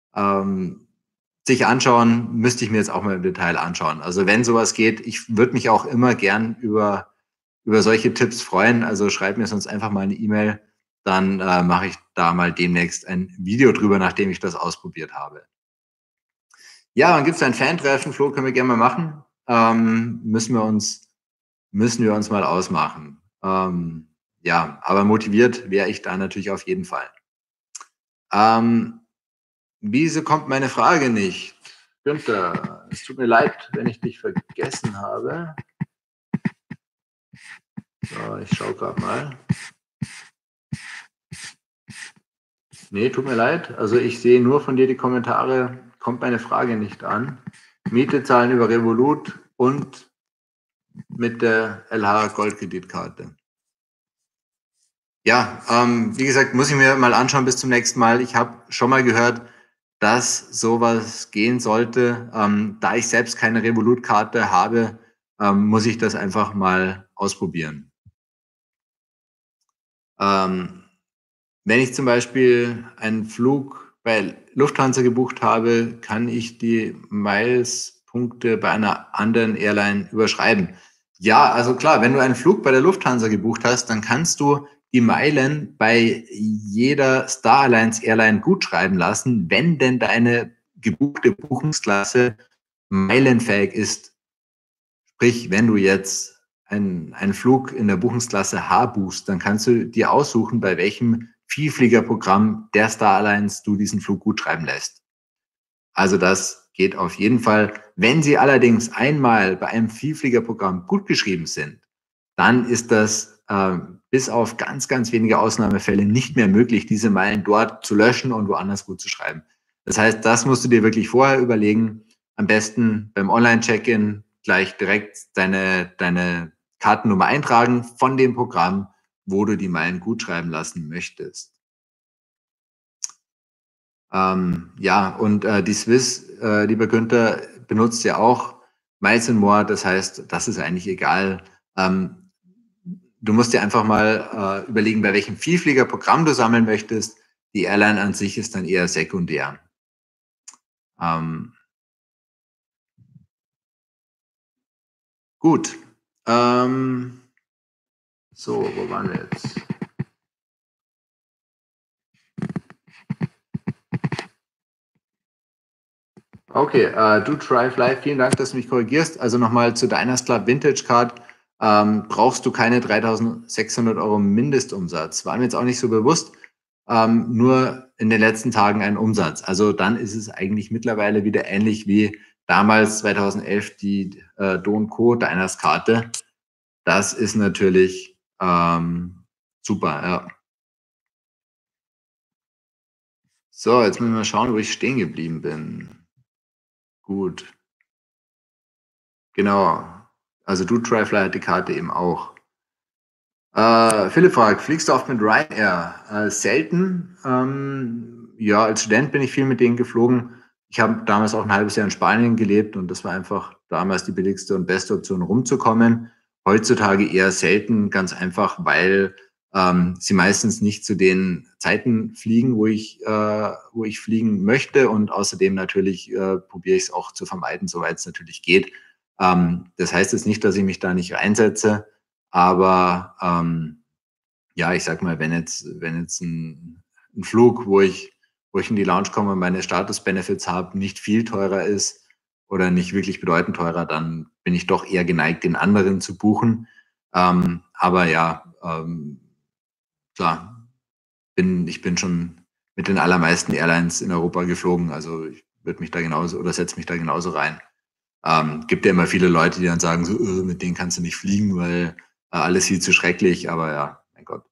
Speaker 1: sich anschauen, müsste ich mir jetzt auch mal im Detail anschauen. Also wenn sowas geht, ich würde mich auch immer gern über solche Tipps freuen. Also schreib mir sonst einfach mal eine E-Mail, dann mache ich da mal demnächst ein Video drüber, nachdem ich das ausprobiert habe. Ja, dann gibt es ein Fan-Treffen, Flo, können wir gerne mal machen. Müssen wir uns mal ausmachen. Ja, aber motiviert wäre ich da natürlich auf jeden Fall. Wieso kommt meine Frage nicht? Günther, es tut mir leid, wenn ich dich vergessen habe. So, ich schaue gerade mal. Nee, tut mir leid. Also ich sehe nur von dir die Kommentare, kommt meine Frage nicht an. Miete zahlen über Revolut und mit der LH Goldkreditkarte. Ja, wie gesagt, muss ich mir mal anschauen bis zum nächsten Mal. Ich habe schon mal gehört, dass sowas gehen sollte. Da ich selbst keine Revolut-Karte habe, muss ich das einfach mal ausprobieren. Wenn ich zum Beispiel einen Flug bei Lufthansa gebucht habe, kann ich die Miles-Punkte bei einer anderen Airline überschreiben. Ja, also klar, wenn du einen Flug bei der Lufthansa gebucht hast, dann kannst du die Meilen bei jeder Star Alliance Airline gutschreiben lassen, wenn denn deine gebuchte Buchungsklasse meilenfähig ist. Sprich, wenn du jetzt einen Flug in der Buchungsklasse H buchst, dann kannst du dir aussuchen, bei welchem Vielfliegerprogramm der Star Alliance du diesen Flug gutschreiben lässt. Also das geht auf jeden Fall. Wenn sie allerdings einmal bei einem Vielfliegerprogramm gut geschrieben sind, dann ist das bis auf ganz, ganz wenige Ausnahmefälle nicht mehr möglich, diese Meilen dort zu löschen und woanders gut zu schreiben. Das heißt, das musst du dir wirklich vorher überlegen. Am besten beim Online-Check-In gleich direkt deine Kartennummer eintragen von dem Programm, wo du die Meilen gut schreiben lassen möchtest. Ja, und die Swiss, lieber Günther, benutzt ja auch Miles and More. Das heißt, das ist eigentlich egal. Du musst dir einfach mal überlegen, bei welchem Vielfliegerprogramm du sammeln möchtest. Die Airline an sich ist dann eher sekundär. Gut. So, wo waren wir jetzt? Okay, du Drive Live, vielen Dank, dass du mich korrigierst. Also nochmal zu Diners Club Vintage Card. Brauchst du keine 3.600 € Mindestumsatz. War mir jetzt auch nicht so bewusst. Nur in den letzten Tagen ein Umsatz. Also dann ist es eigentlich mittlerweile wieder ähnlich wie damals 2011 die Do & Co. Diners Karte. Das ist natürlich super, ja. So, jetzt müssen wir mal schauen, wo ich stehen geblieben bin. Gut. Genau. Also du Trifly hat die Karte eben auch. Philipp fragt, fliegst du oft mit Ryanair? Selten. Ja, als Student bin ich viel mit denen geflogen. Ich habe damals auch ein halbes Jahr in Spanien gelebt und das war einfach damals die billigste und beste Option, rumzukommen. Heutzutage eher selten, ganz einfach, weil sie meistens nicht zu den Zeiten fliegen, wo ich fliegen möchte. Und außerdem natürlich probiere ich es auch zu vermeiden, soweit es natürlich geht. Das heißt jetzt nicht, dass ich mich da nicht reinsetze, aber ja, ich sag mal, wenn jetzt ein Flug, wo ich in die Lounge komme und meine Status-Benefits habe, nicht viel teurer ist oder nicht wirklich bedeutend teurer, dann bin ich doch eher geneigt, den anderen zu buchen. Aber ja, klar, ich bin schon mit den allermeisten Airlines in Europa geflogen. Also ich würde mich da genauso oder setze mich da genauso rein. Gibt ja immer viele Leute, die dann sagen, so, mit denen kannst du nicht fliegen, weil alles viel zu schrecklich. Aber ja, mein Gott.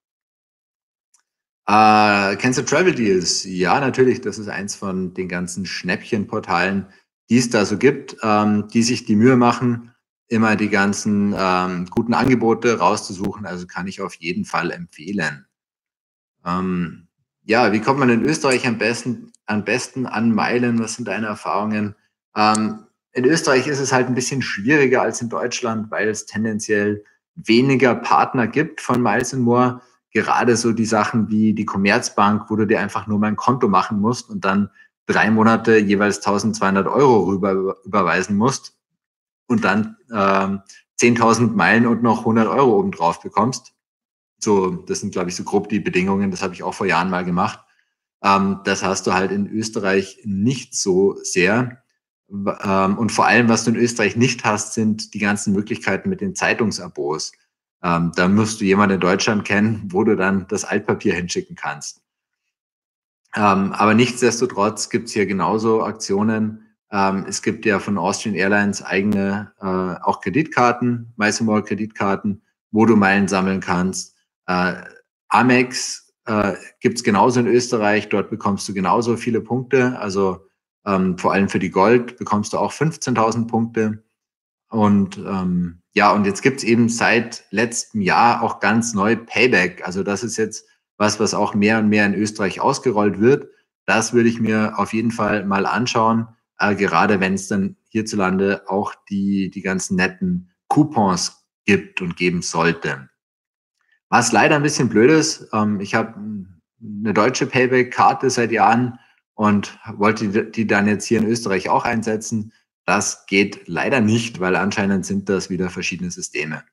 Speaker 1: Kennst du Travel Deals? Ja, natürlich. Das ist eins von den ganzen Schnäppchenportalen, die es da so gibt, die sich die Mühe machen, immer die ganzen guten Angebote rauszusuchen. Also kann ich auf jeden Fall empfehlen. Ja, wie kommt man in Österreich am besten an Meilen? Was sind deine Erfahrungen? In Österreich ist es halt ein bisschen schwieriger als in Deutschland, weil es tendenziell weniger Partner gibt von Miles More. Gerade so die Sachen wie die Commerzbank, wo du dir einfach nur mal ein Konto machen musst und dann 3 Monate jeweils 1.200 Euro überweisen musst und dann 10.000 Meilen und noch 100 Euro obendrauf bekommst. So, das sind, glaube ich, so grob die Bedingungen. Das habe ich auch vor Jahren mal gemacht. Das hast du halt in Österreich nicht so sehr. Und vor allem, was du in Österreich nicht hast, sind die ganzen Möglichkeiten mit den Zeitungsabos. Da musst du jemanden in Deutschland kennen, wo du dann das Altpapier hinschicken kannst. Aber nichtsdestotrotz gibt es hier genauso Aktionen. Es gibt ja von Austrian Airlines eigene auch Kreditkarten, MySumor Kreditkarten, wo du Meilen sammeln kannst. Amex gibt es genauso in Österreich. Dort bekommst du genauso viele Punkte. Also vor allem für die Gold bekommst du auch 15.000 Punkte. Und ja, und jetzt gibt es eben seit letztem Jahr auch ganz neu Payback. Also das ist jetzt was auch mehr und mehr in Österreich ausgerollt wird. Das würde ich mir auf jeden Fall mal anschauen, gerade wenn es dann hierzulande auch die ganzen netten Coupons gibt und geben sollte. Was leider ein bisschen blöd ist, ich habe eine deutsche Payback-Karte seit Jahren und wollte die dann jetzt hier in Österreich auch einsetzen. Das geht leider nicht, weil anscheinend sind das wieder verschiedene Systeme.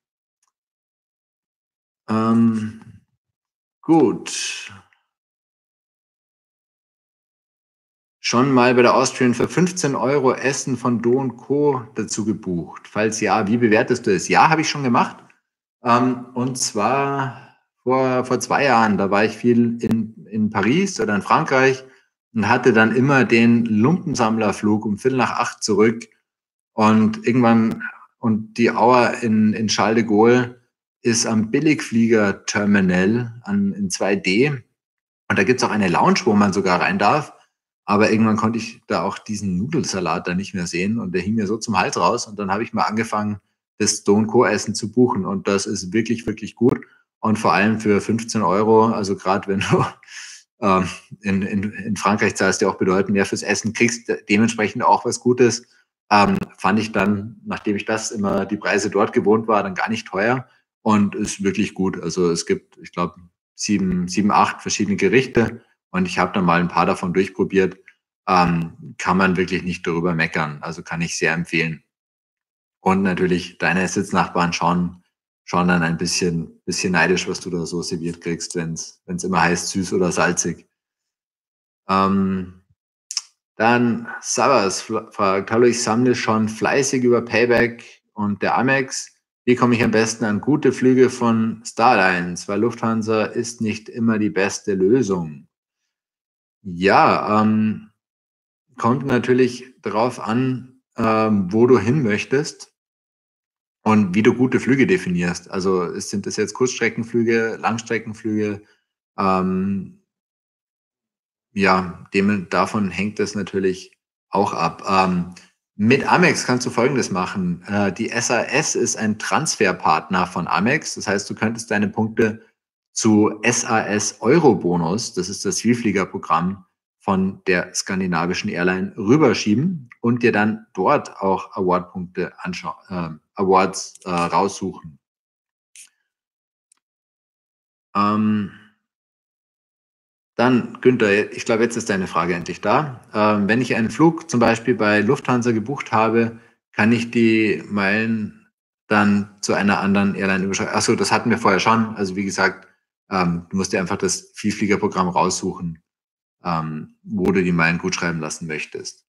Speaker 1: Gut. Schon mal bei der Austrian für 15 Euro Essen von Do & Co. dazu gebucht? Falls ja, wie bewertest du es? Ja, habe ich schon gemacht. Und zwar vor 2 Jahren. Da war ich viel in Paris oder in Frankreich und hatte dann immer den Lumpensammlerflug um 7:45 zurück. Und irgendwann, und die Hour in Charles de Gaulle ist am Billigflieger-Terminal in 2D. Und da gibt es auch eine Lounge, wo man sogar rein darf. Aber irgendwann konnte ich da auch diesen Nudelsalat da nicht mehr sehen und der hing mir so zum Hals raus. Und dann habe ich mal angefangen, das Do & Co. Essen zu buchen. Und das ist wirklich, wirklich gut. Und vor allem für 15 Euro, also gerade wenn du in Frankreich zahlst du auch bedeutend mehr fürs Essen, kriegst dementsprechend auch was Gutes. Fand ich dann, nachdem ich das immer die Preise dort gewohnt war, dann gar nicht teuer und ist wirklich gut. Also es gibt, ich glaube, 8 verschiedene Gerichte und ich habe dann mal ein paar davon durchprobiert. Kann man wirklich nicht darüber meckern. Also kann ich sehr empfehlen. Und natürlich deine Sitznachbarn schauen dann ein bisschen neidisch, was du da so serviert kriegst, wenn es immer heißt, süß oder salzig. Dann Savas fragt, hallo, ich sammle schon fleißig über Payback und der Amex. Wie komme ich am besten an gute Flüge von Starlines? Weil Lufthansa ist nicht immer die beste Lösung. Ja, kommt natürlich darauf an, wo du hin möchtest und wie du gute Flüge definierst. Also sind das jetzt Kurzstreckenflüge, Langstreckenflüge? Ja, davon hängt das natürlich auch ab. Mit Amex kannst du Folgendes machen. Die SAS ist ein Transferpartner von Amex. Das heißt, du könntest deine Punkte zu SAS Eurobonus, das ist das Vielfliegerprogramm von der skandinavischen Airline, rüberschieben und dir dann dort auch Awardpunkte Awards raussuchen. Ähm, Dann, Günther, ich glaube, jetzt ist deine Frage endlich da. Wenn ich einen Flug zum Beispiel bei Lufthansa gebucht habe, kann ich die Meilen dann zu einer anderen Airline überschreiben? Achso, das hatten wir vorher schon. Also wie gesagt, du musst dir einfach das Vielfliegerprogramm raussuchen, wo du die Meilen gut schreiben lassen möchtest.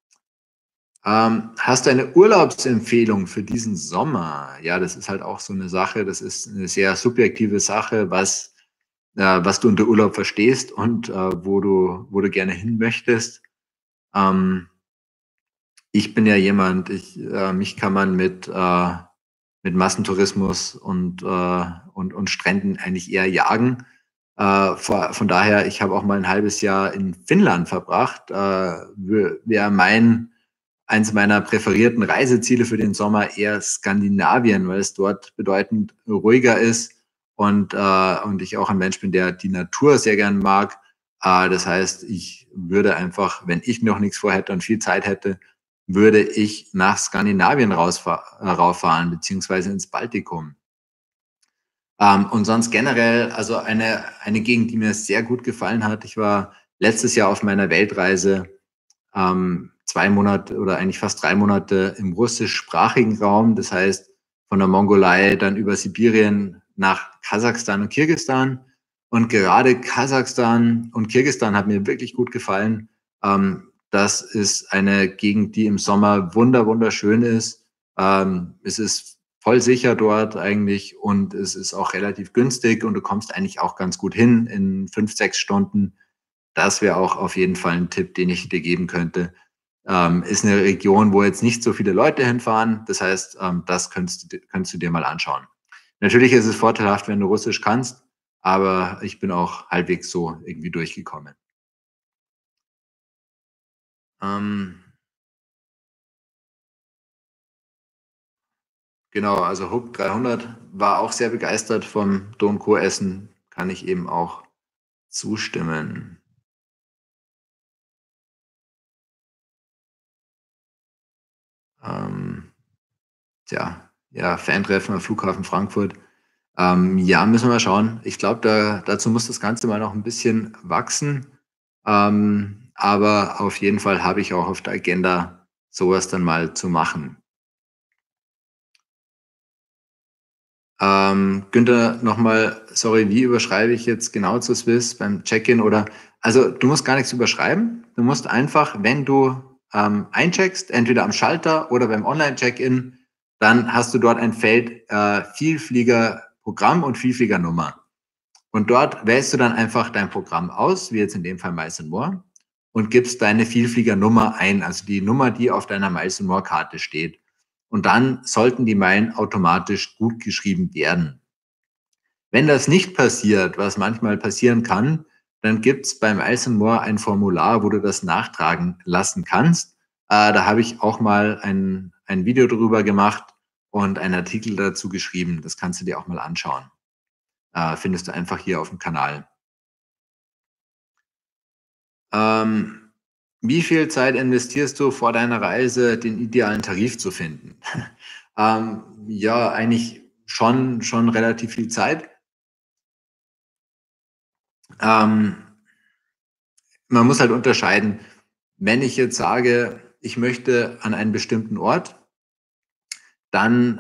Speaker 1: Hast du eine Urlaubsempfehlung für diesen Sommer? Ja, das ist halt auch so eine Sache. Das ist eine sehr subjektive Sache, was du unter Urlaub verstehst und wo du gerne hin möchtest. Ähm, Ich bin ja jemand, mich kann man mit Massentourismus und Stränden eigentlich eher jagen. Von daher, ich habe auch mal ein halbes Jahr in Finnland verbracht. Wäre eins meiner präferierten Reiseziele für den Sommer eher Skandinavien, weil es dort bedeutend ruhiger ist und ich auch ein Mensch bin, der die Natur sehr gern mag. Das heißt, ich würde einfach, wenn ich noch nichts vorhätte und viel Zeit hätte, würde ich nach Skandinavien rauffahren, beziehungsweise ins Baltikum. Und sonst generell, also eine Gegend, die mir sehr gut gefallen hat. Ich war letztes Jahr auf meiner Weltreise 2 Monate oder eigentlich fast 3 Monate im russischsprachigen Raum. Das heißt, von der Mongolei dann über Sibirien nach Kasachstan und Kirgisistan. Und gerade Kasachstan und Kirgisistan hat mir wirklich gut gefallen. Das ist eine Gegend, die im Sommer wunderschön ist. Es ist voll sicher dort eigentlich und es ist auch relativ günstig und du kommst eigentlich auch ganz gut hin in 5, 6 Stunden. Das wäre auch auf jeden Fall ein Tipp, den ich dir geben könnte. Ist eine Region, wo jetzt nicht so viele Leute hinfahren. Das heißt, das könntest du dir mal anschauen. Natürlich ist es vorteilhaft, wenn du Russisch kannst, aber ich bin auch halbwegs so irgendwie durchgekommen. Ähm, genau, also Hook 300 war auch sehr begeistert vom Don Co. Essen, kann ich eben auch zustimmen. Ähm, Tja, ja, Fan-Treffen am Flughafen Frankfurt. Ja, müssen wir mal schauen. Ich glaube, dazu muss das Ganze mal noch ein bisschen wachsen. Aber auf jeden Fall habe ich auch auf der Agenda, sowas dann mal zu machen. Günther, nochmal, sorry, wie überschreibe ich jetzt genau zu Swiss beim Check-in oder, also du musst gar nichts überschreiben. Du musst einfach, wenn du eincheckst, entweder am Schalter oder beim Online-Check-in, dann hast du dort ein Feld Vielfliegerprogramm und Vielfliegernummer. Und dort wählst du dann einfach dein Programm aus, wie jetzt in dem Fall Miles More, und gibst deine Vielfliegernummer ein, also die Nummer, die auf deiner Miles More Karte steht. Und dann sollten die Meilen automatisch gut geschrieben werden. Wenn das nicht passiert, was manchmal passieren kann, dann gibt's beim Miles More ein Formular, wo du das nachtragen lassen kannst. Da habe ich auch mal ein Video drüber gemacht und einen Artikel dazu geschrieben. Das kannst du dir auch mal anschauen. Findest du einfach hier auf dem Kanal. Ähm, Wie viel Zeit investierst du vor deiner Reise, den idealen Tarif zu finden? Ja, eigentlich schon relativ viel Zeit. Ähm, Man muss halt unterscheiden, wenn ich jetzt sage, ich möchte an einen bestimmten Ort, dann,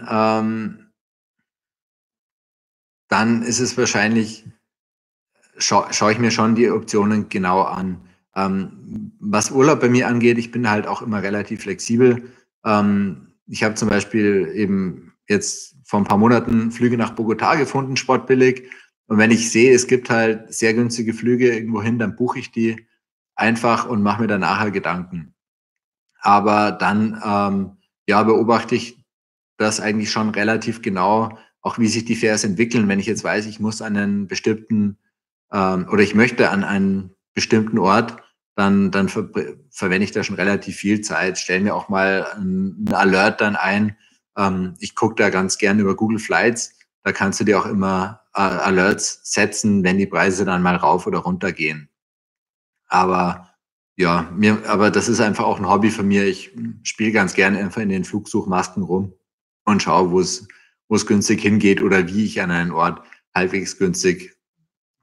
Speaker 1: dann ist es wahrscheinlich, schaue ich mir schon die Optionen genau an. Was Urlaub bei mir angeht, ich bin halt auch immer relativ flexibel. Ich habe zum Beispiel eben jetzt vor ein paar Monaten Flüge nach Bogotá gefunden, sportbillig. Und wenn ich sehe, es gibt halt sehr günstige Flüge irgendwo hin, dann buche ich die einfach und mache mir dann nachher Gedanken. Aber dann ja, beobachte ich das eigentlich schon relativ genau, auch wie sich die Fares entwickeln. Wenn ich jetzt weiß, ich muss an einen bestimmten oder ich möchte an einen bestimmten Ort, dann verwende ich da schon relativ viel Zeit, stelle mir auch mal ein Alert dann ein. Ich gucke da ganz gerne über Google Flights. Da kannst du dir auch immer Alerts setzen, wenn die Preise dann mal rauf oder runter gehen. Aber ja, aber das ist einfach auch ein Hobby von mir. Ich spiele ganz gerne einfach in den Flugsuchmasken rum und schaue, wo es günstig hingeht oder wie ich an einen Ort halbwegs günstig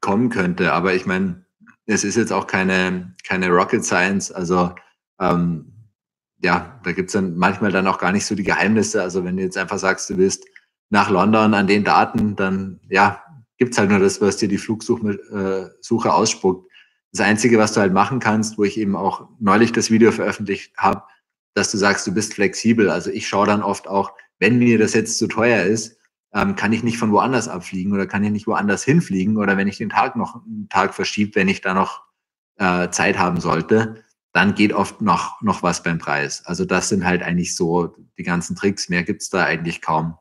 Speaker 1: kommen könnte. Aber ich meine, es ist jetzt auch keine Rocket Science. Also ähm, ja, da gibt's dann manchmal dann auch gar nicht so die Geheimnisse. Also wenn du jetzt einfach sagst, du willst nach London an den Daten, dann ja, gibt's halt nur das, was dir die Suche ausspuckt. Das Einzige, was du halt machen kannst, wo ich eben auch neulich das Video veröffentlicht habe, dass du sagst, du bist flexibel. Also ich schaue dann oft auch, wenn mir das jetzt zu teuer ist, kann ich nicht von woanders abfliegen oder kann ich nicht woanders hinfliegen oder wenn ich den Tag noch einen Tag verschiebe, wenn ich da noch Zeit haben sollte, dann geht oft noch was beim Preis. Also das sind halt eigentlich so die ganzen Tricks. Mehr gibt's da eigentlich kaum.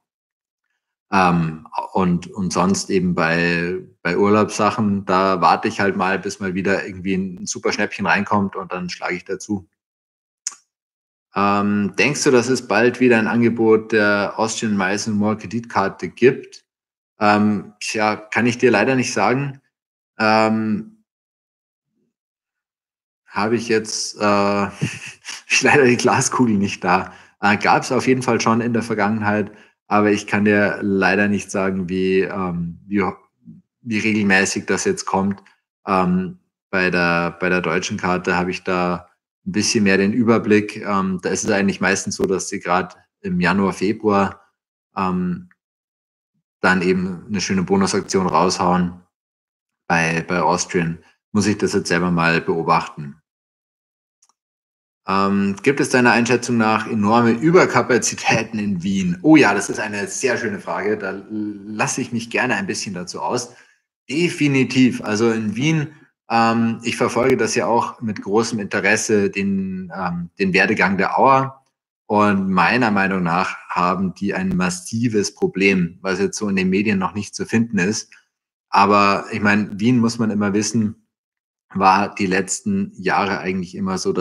Speaker 1: Und sonst eben bei Urlaubssachen, da warte ich halt mal, bis mal wieder irgendwie ein super Schnäppchen reinkommt und dann schlage ich dazu. Denkst du, dass es bald wieder ein Angebot der Austrian Miles and More Kreditkarte gibt? Tja, kann ich dir leider nicht sagen. Ähm, Habe ich jetzt leider die Glaskugel nicht da. Gab es auf jeden Fall schon in der Vergangenheit, aber ich kann dir leider nicht sagen, wie regelmäßig das jetzt kommt. Bei der deutschen Karte habe ich da ein bisschen mehr den Überblick. Da ist es eigentlich meistens so, dass sie gerade im Januar, Februar ähm, dann eben eine schöne Bonusaktion raushauen. Bei Austrian muss ich das jetzt selber mal beobachten. Gibt es deiner Einschätzung nach enorme Überkapazitäten in Wien? Oh ja, das ist eine sehr schöne Frage. Da lasse ich mich gerne ein bisschen dazu aus. Definitiv. Also in Wien, ich verfolge das ja auch mit großem Interesse, den Werdegang der Auer. Und meiner Meinung nach haben die ein massives Problem, was jetzt so in den Medien noch nicht zu finden ist. Aber ich meine, Wien muss man immer wissen, war die letzten Jahre eigentlich immer so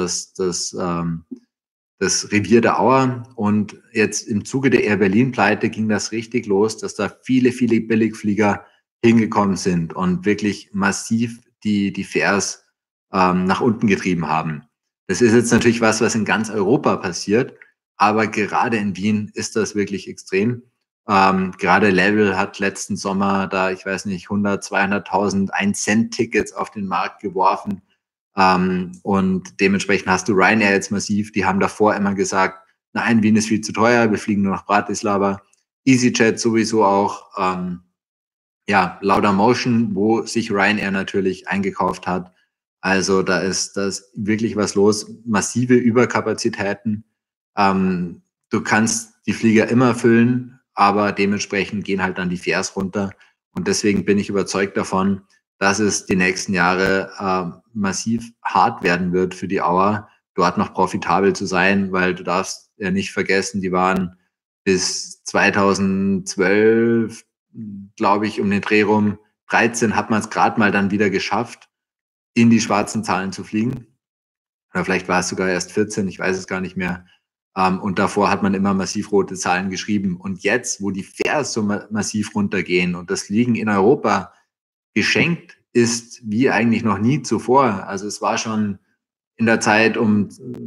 Speaker 1: das Revier der Auer. Und jetzt im Zuge der Air Berlin-Pleite ging das richtig los, dass da viele Billigflieger hingekommen sind und wirklich massiv die Fares nach unten getrieben haben. Das ist jetzt natürlich was in ganz Europa passiert, aber gerade in Wien ist das wirklich extrem. Gerade Level hat letzten Sommer da, ich weiß nicht, 100, 200.000 1-Cent-Tickets auf den Markt geworfen. Und dementsprechend hast du Ryanair jetzt massiv. Die haben davor immer gesagt, nein, Wien ist viel zu teuer, wir fliegen nur nach Bratislava. EasyJet sowieso auch. Ja, Laudamotion, wo sich Ryanair natürlich eingekauft hat. Also da ist das wirklich was los. Massive Überkapazitäten. Du kannst die Flieger immer füllen, aber dementsprechend gehen halt dann die Fares runter. Und deswegen bin ich überzeugt davon, dass es die nächsten Jahre massiv hart werden wird für die Auer, dort noch profitabel zu sein, weil du darfst ja nicht vergessen, die waren bis 2012, glaube ich, um den Dreh rum, 13 hat man es gerade mal dann wieder geschafft, in die schwarzen Zahlen zu fliegen. Oder vielleicht war es sogar erst 14, ich weiß es gar nicht mehr. Und davor hat man immer massiv rote Zahlen geschrieben. Und jetzt, wo die Fares so massiv runtergehen und das Fliegen in Europa geschenkt ist, wie eigentlich noch nie zuvor. Also es war schon in der Zeit um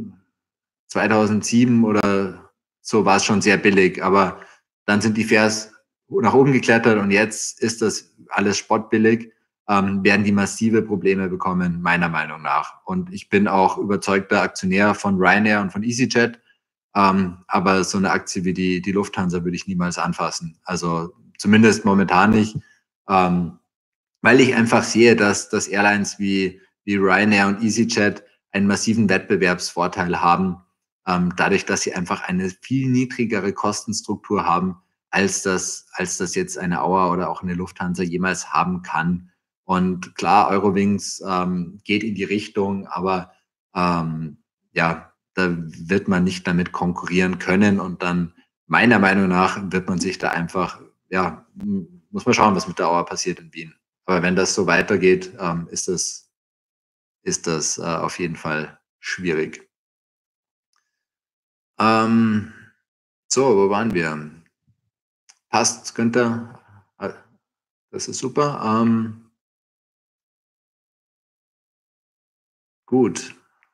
Speaker 1: 2007 oder so war es schon sehr billig, aber dann sind die Fares nach oben geklettert und jetzt ist das alles spottbillig, werden die massive Probleme bekommen, meiner Meinung nach. Und ich bin auch überzeugter Aktionär von Ryanair und von EasyJet, aber so eine Aktie wie die Lufthansa würde ich niemals anfassen. Also zumindest momentan nicht, weil ich einfach sehe, dass Airlines wie Ryanair und EasyJet einen massiven Wettbewerbsvorteil haben, dadurch, dass sie einfach eine viel niedrigere Kostenstruktur haben, als das jetzt eine Auer oder auch eine Lufthansa jemals haben kann. Und klar, Eurowings geht in die Richtung, aber ja, da wird man nicht damit konkurrieren können und dann meiner Meinung nach wird man sich da einfach, ja, muss man schauen, was mit der Auer passiert in Wien. Aber wenn das so weitergeht, ist das auf jeden Fall schwierig. Ähm, so, wo waren wir? Passt, könnte. Das ist super. Gut.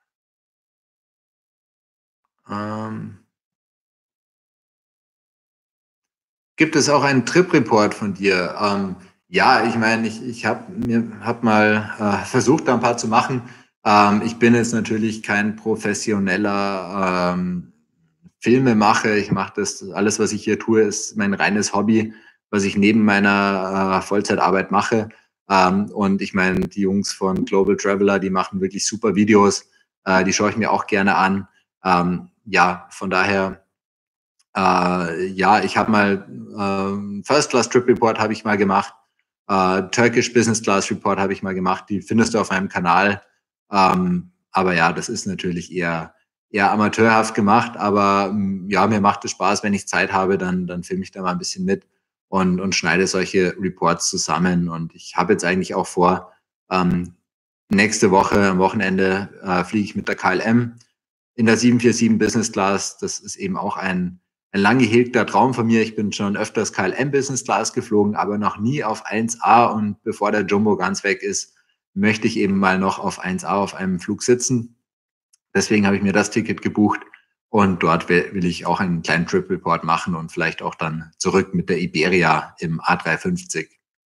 Speaker 1: Ähm, Gibt es auch einen Trip-Report von dir? Ja, ich meine, ich hab mal versucht, da ein paar zu machen. Ich bin jetzt natürlich kein professioneller Filmemacher. Ich mache das, alles, was ich hier tue, ist mein reines Hobby, was ich neben meiner Vollzeitarbeit mache. Und ich meine, die Jungs von Global Traveler, die machen wirklich super Videos. Die schaue ich mir auch gerne an. Ja, von daher, ja, ich habe mal First Class Trip Report habe ich mal gemacht. Turkish Business Class Report habe ich mal gemacht. Die findest du auf meinem Kanal. Aber ja, das ist natürlich eher amateurhaft gemacht. Aber ja, mir macht es Spaß, wenn ich Zeit habe, dann filme ich da mal ein bisschen mit und schneide solche Reports zusammen. Und ich habe jetzt eigentlich auch vor, ähm, nächste Woche am Wochenende fliege ich mit der KLM in der 747 Business Class. Das ist eben auch ein lang gehegter Traum von mir. Ich bin schon öfters KLM Business Class geflogen, aber noch nie auf 1A. Und bevor der Jumbo ganz weg ist, möchte ich eben mal noch auf 1A auf einem Flug sitzen. Deswegen habe ich mir das Ticket gebucht und dort will ich auch einen kleinen Trip Report machen und vielleicht auch dann zurück mit der Iberia im A350.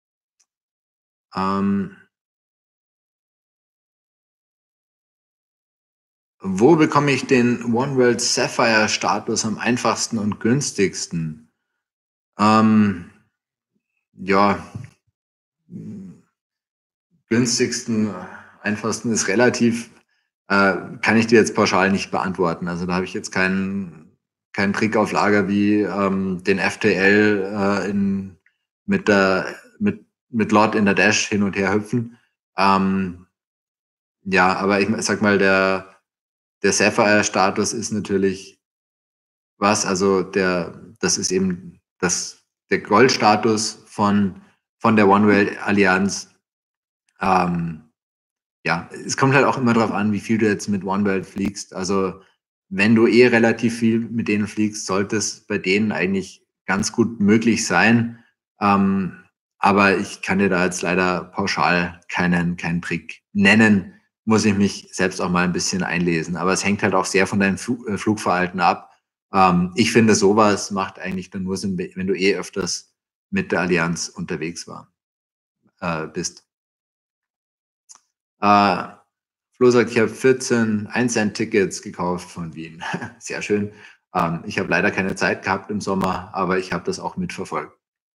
Speaker 1: Ähm, Wo bekomme ich den One World Sapphire Status am einfachsten und günstigsten? Ähm, ja, günstigsten, einfachsten ist relativ, kann ich dir jetzt pauschal nicht beantworten. Also da habe ich jetzt keinen Trick auf Lager wie den FTL mit, mit Lord in der Dash hin und her hüpfen. Ähm, ja, aber ich sag mal, der Sapphire-Status ist natürlich was, also das ist eben der Goldstatus von der One World Allianz. Ähm, ja, es kommt halt auch immer darauf an, wie viel du jetzt mit OneWorld fliegst. Also wenn du relativ viel mit denen fliegst, sollte es bei denen eigentlich ganz gut möglich sein. Aber ich kann dir da jetzt leider pauschal keinen Trick nennen. Muss ich mich selbst auch mal ein bisschen einlesen. Aber es hängt halt auch sehr von deinem Flugverhalten ab. Ich finde, sowas macht eigentlich dann nur Sinn, wenn du öfters mit der Allianz unterwegs bist. Äh, Flo sagt, ich habe 14 1-Cent-Tickets gekauft von Wien. Sehr schön. Ich habe leider keine Zeit gehabt im Sommer, aber ich habe das auch mitverfolgt.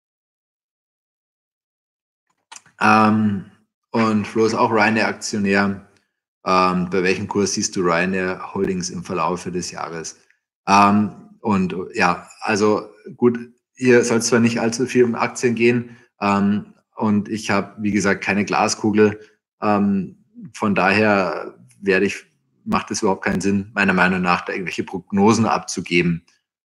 Speaker 1: Und Flo ist auch Ryanair-Aktionär. Bei welchem Kurs siehst du Ryanair Holdings im Verlaufe des Jahres? Und ja, also gut, ihr sollt zwar nicht allzu viel um Aktien gehen, und ich habe, wie gesagt, keine Glaskugel. Von daher macht es überhaupt keinen Sinn, meiner Meinung nach, da irgendwelche Prognosen abzugeben.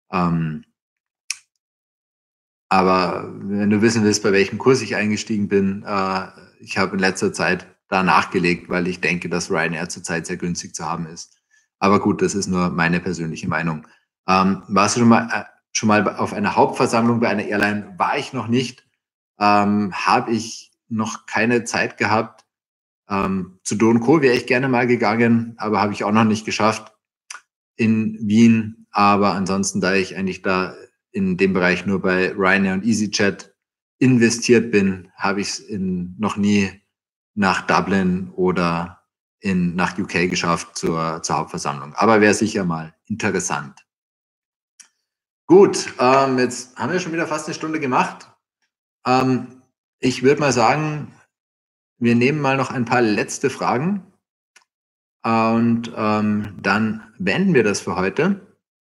Speaker 1: Aber wenn du wissen willst, bei welchem Kurs ich eingestiegen bin, ich habe in letzter Zeit da nachgelegt, weil ich denke, dass Ryanair zurzeit sehr günstig zu haben ist. Aber gut, das ist nur meine persönliche Meinung. Warst du schon mal auf einer Hauptversammlung bei einer Airline? War ich noch nicht. Habe ich noch keine Zeit gehabt. Zu Do & Co. wäre ich gerne mal gegangen, aber habe ich auch noch nicht geschafft in Wien. Aber ansonsten, da ich eigentlich da in dem Bereich nur bei Ryanair und EasyJet investiert bin, habe ich es noch nie nach Dublin oder nach UK geschafft zur Hauptversammlung. Aber wäre sicher mal interessant. Gut, jetzt haben wir schon wieder fast eine Stunde gemacht. Ich würde mal sagen, wir nehmen mal noch ein paar letzte Fragen und dann beenden wir das für heute.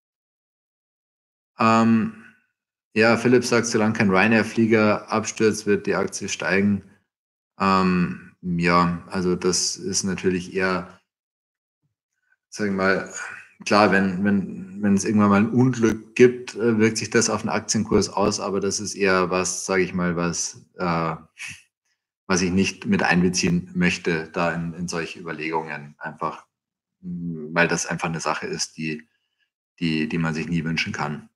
Speaker 1: Ja, Philipp sagt, solange kein Ryanair-Flieger abstürzt, wird die Aktie steigen. Ja, also das ist natürlich eher, sagen wir mal, klar, wenn es irgendwann mal ein Unglück gibt, wirkt sich das auf den Aktienkurs aus, aber das ist eher was, sage ich mal, was ich nicht mit einbeziehen möchte, da in solche Überlegungen einfach, weil das einfach eine Sache ist, die man sich nie wünschen kann.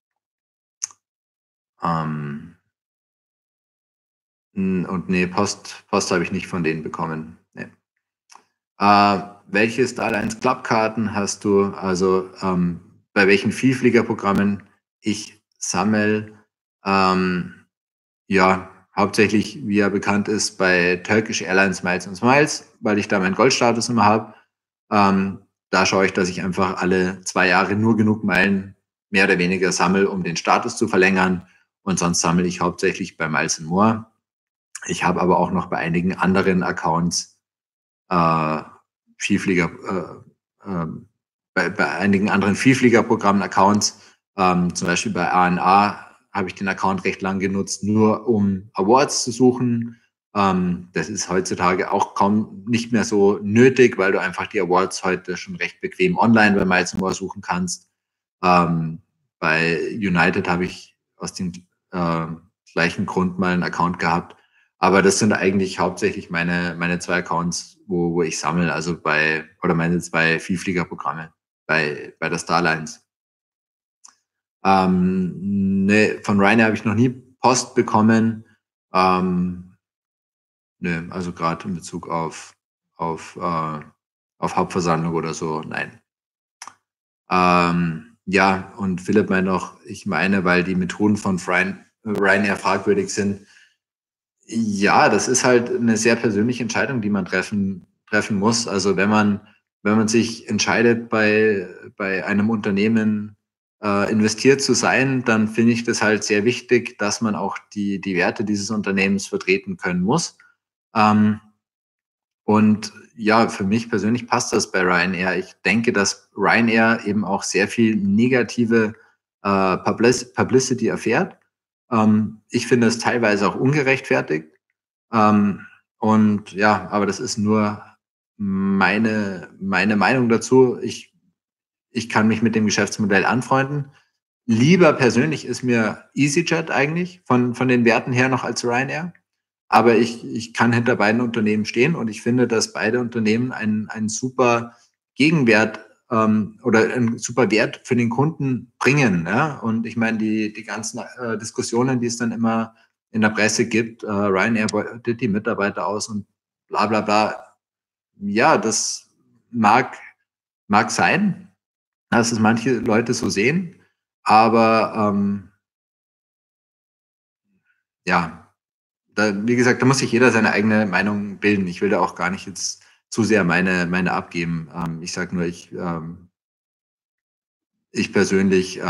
Speaker 1: Und nee, Post habe ich nicht von denen bekommen. Nee. Welche Starlines Clubkarten hast du? Also bei welchen Vielfliegerprogrammen? Ich sammle, ja, hauptsächlich, wie er bekannt ist, bei Turkish Airlines Miles & Smiles, weil ich da meinen Goldstatus immer habe. Da schaue ich, dass ich einfach alle 2 Jahre nur genug Meilen mehr oder weniger sammle, um den Status zu verlängern. Und sonst sammle ich hauptsächlich bei Miles & More. Ich habe aber auch noch bei einigen anderen Accounts Vielflieger, bei einigen anderen Vielfliegerprogrammen Accounts, zum Beispiel bei ANA habe ich den Account recht lang genutzt, nur um Awards zu suchen. Das ist heutzutage auch kaum nicht mehr so nötig, weil du einfach die Awards heute schon recht bequem online bei Miles & More suchen kannst. Bei United habe ich aus dem gleichen Grund mal einen Account gehabt. Aber das sind eigentlich hauptsächlich meine 2 Accounts, wo ich sammle, also oder meine 2 Vielfliegerprogramme bei der Starlines. Ne, von Ryanair habe ich noch nie Post bekommen. Ne, also gerade in Bezug auf Hauptversammlung oder so, nein. Ja, und Philipp meint noch, ich meine, weil die Methoden von Ryanair fragwürdig sind. Ja, das ist halt eine sehr persönliche Entscheidung, die man treffen muss. Also wenn man sich entscheidet, bei einem Unternehmen investiert zu sein, dann finde ich das halt sehr wichtig, dass man auch die Werte dieses Unternehmens vertreten können muss. Und ja, für mich persönlich passt das bei Ryanair. Ich denke, dass Ryanair eben auch sehr viel negative Publicity erfährt. Ich finde es teilweise auch ungerechtfertigt. Und ja, aber das ist nur meine Meinung dazu. Ich kann mich mit dem Geschäftsmodell anfreunden. Lieber persönlich ist mir EasyJet eigentlich von den Werten her noch als Ryanair. Aber ich kann hinter beiden Unternehmen stehen und ich finde, dass beide Unternehmen einen super Gegenwert oder einen super Wert für den Kunden bringen. Ja? Und ich meine, die ganzen Diskussionen, die es dann immer in der Presse gibt, Ryanair beutet die Mitarbeiter aus und bla bla bla. Ja, das mag sein, dass es manche Leute so sehen, aber ja, wie gesagt, da muss sich jeder seine eigene Meinung bilden. Ich will da auch gar nicht jetzt zu sehr meine abgeben. Ich sage nur, ich persönlich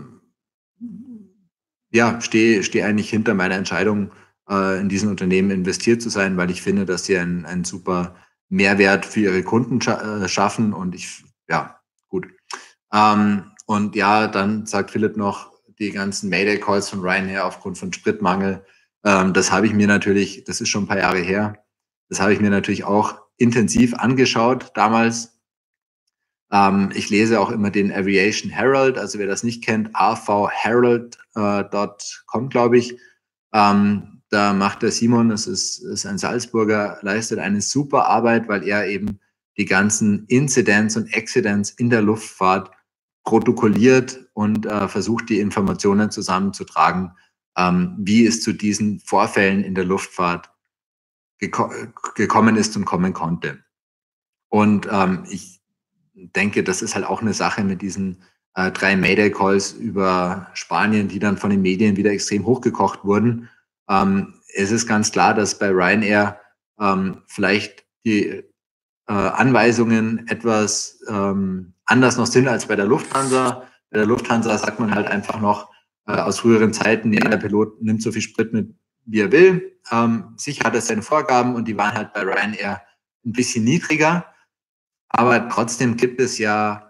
Speaker 1: ja, stehe eigentlich hinter meiner Entscheidung, in diesen Unternehmen investiert zu sein, weil ich finde, dass sie einen super Mehrwert für ihre Kunden schaffen und ja, gut. Und ja, dann sagt Philipp noch, die ganzen Mayday-Calls von Ryanair aufgrund von Spritmangel. Das habe ich mir natürlich, das ist schon ein paar Jahre her, das habe ich mir natürlich auch intensiv angeschaut damals. Ich lese auch immer den Aviation Herald, also wer das nicht kennt, avherald.com, glaube ich. Da macht der Simon, das ist ein Salzburger, leistet eine super Arbeit, weil er eben die ganzen Incidents und Accidents in der Luftfahrt protokolliert und versucht, die Informationen zusammenzutragen, wie es zu diesen Vorfällen in der Luftfahrt gekommen ist und kommen konnte. Und ich denke, das ist halt auch eine Sache mit diesen 3 Mayday-Calls über Spanien, die dann von den Medien wieder extrem hochgekocht wurden. Es ist ganz klar, dass bei Ryanair vielleicht die Anweisungen etwas anders noch sind als bei der Lufthansa. Bei der Lufthansa sagt man halt einfach noch aus früheren Zeiten, ja, der Pilot nimmt so viel Sprit mit, wie er will. Sicher hat er seine Vorgaben und die waren halt bei Ryanair ein bisschen niedriger. Aber trotzdem gibt es ja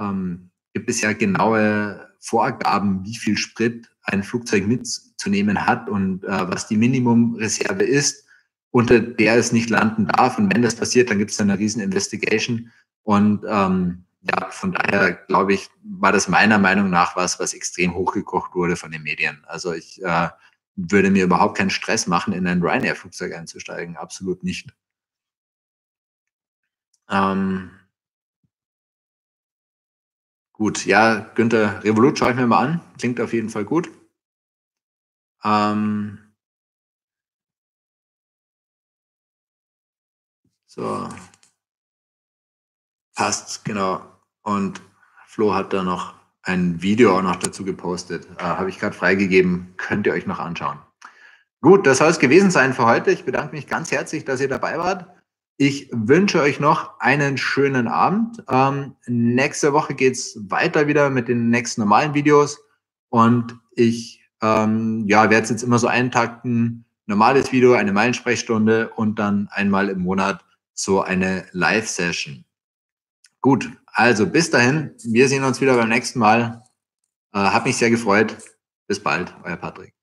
Speaker 1: genaue Vorgaben, wie viel Sprit ein Flugzeug mitzunehmen hat und was die Minimumreserve ist, unter der es nicht landen darf. Und wenn das passiert, dann gibt es eine riesen Investigation. Und ja, von daher glaube ich, war das meiner Meinung nach was extrem hochgekocht wurde von den Medien. Also ich würde mir überhaupt keinen Stress machen, in ein Ryanair-Flugzeug einzusteigen. Absolut nicht. Gut, ja, Günther, Revolut schaue ich mir mal an. Klingt auf jeden Fall gut. So, passt, genau. Und Flo hat da noch ein Video auch noch dazu gepostet. Habe ich gerade freigegeben. Könnt ihr euch noch anschauen. Gut, das soll es gewesen sein für heute. Ich bedanke mich ganz herzlich, dass ihr dabei wart. Ich wünsche euch noch einen schönen Abend. Nächste Woche geht's weiter wieder mit den nächsten normalen Videos. Und ich werde es jetzt immer so eintakten. Normales Video, eine Meilensprechstunde und dann einmal im Monat so eine Live-Session. Gut, also bis dahin. Wir sehen uns wieder beim nächsten Mal. Hat mich sehr gefreut. Bis bald, euer Patrick.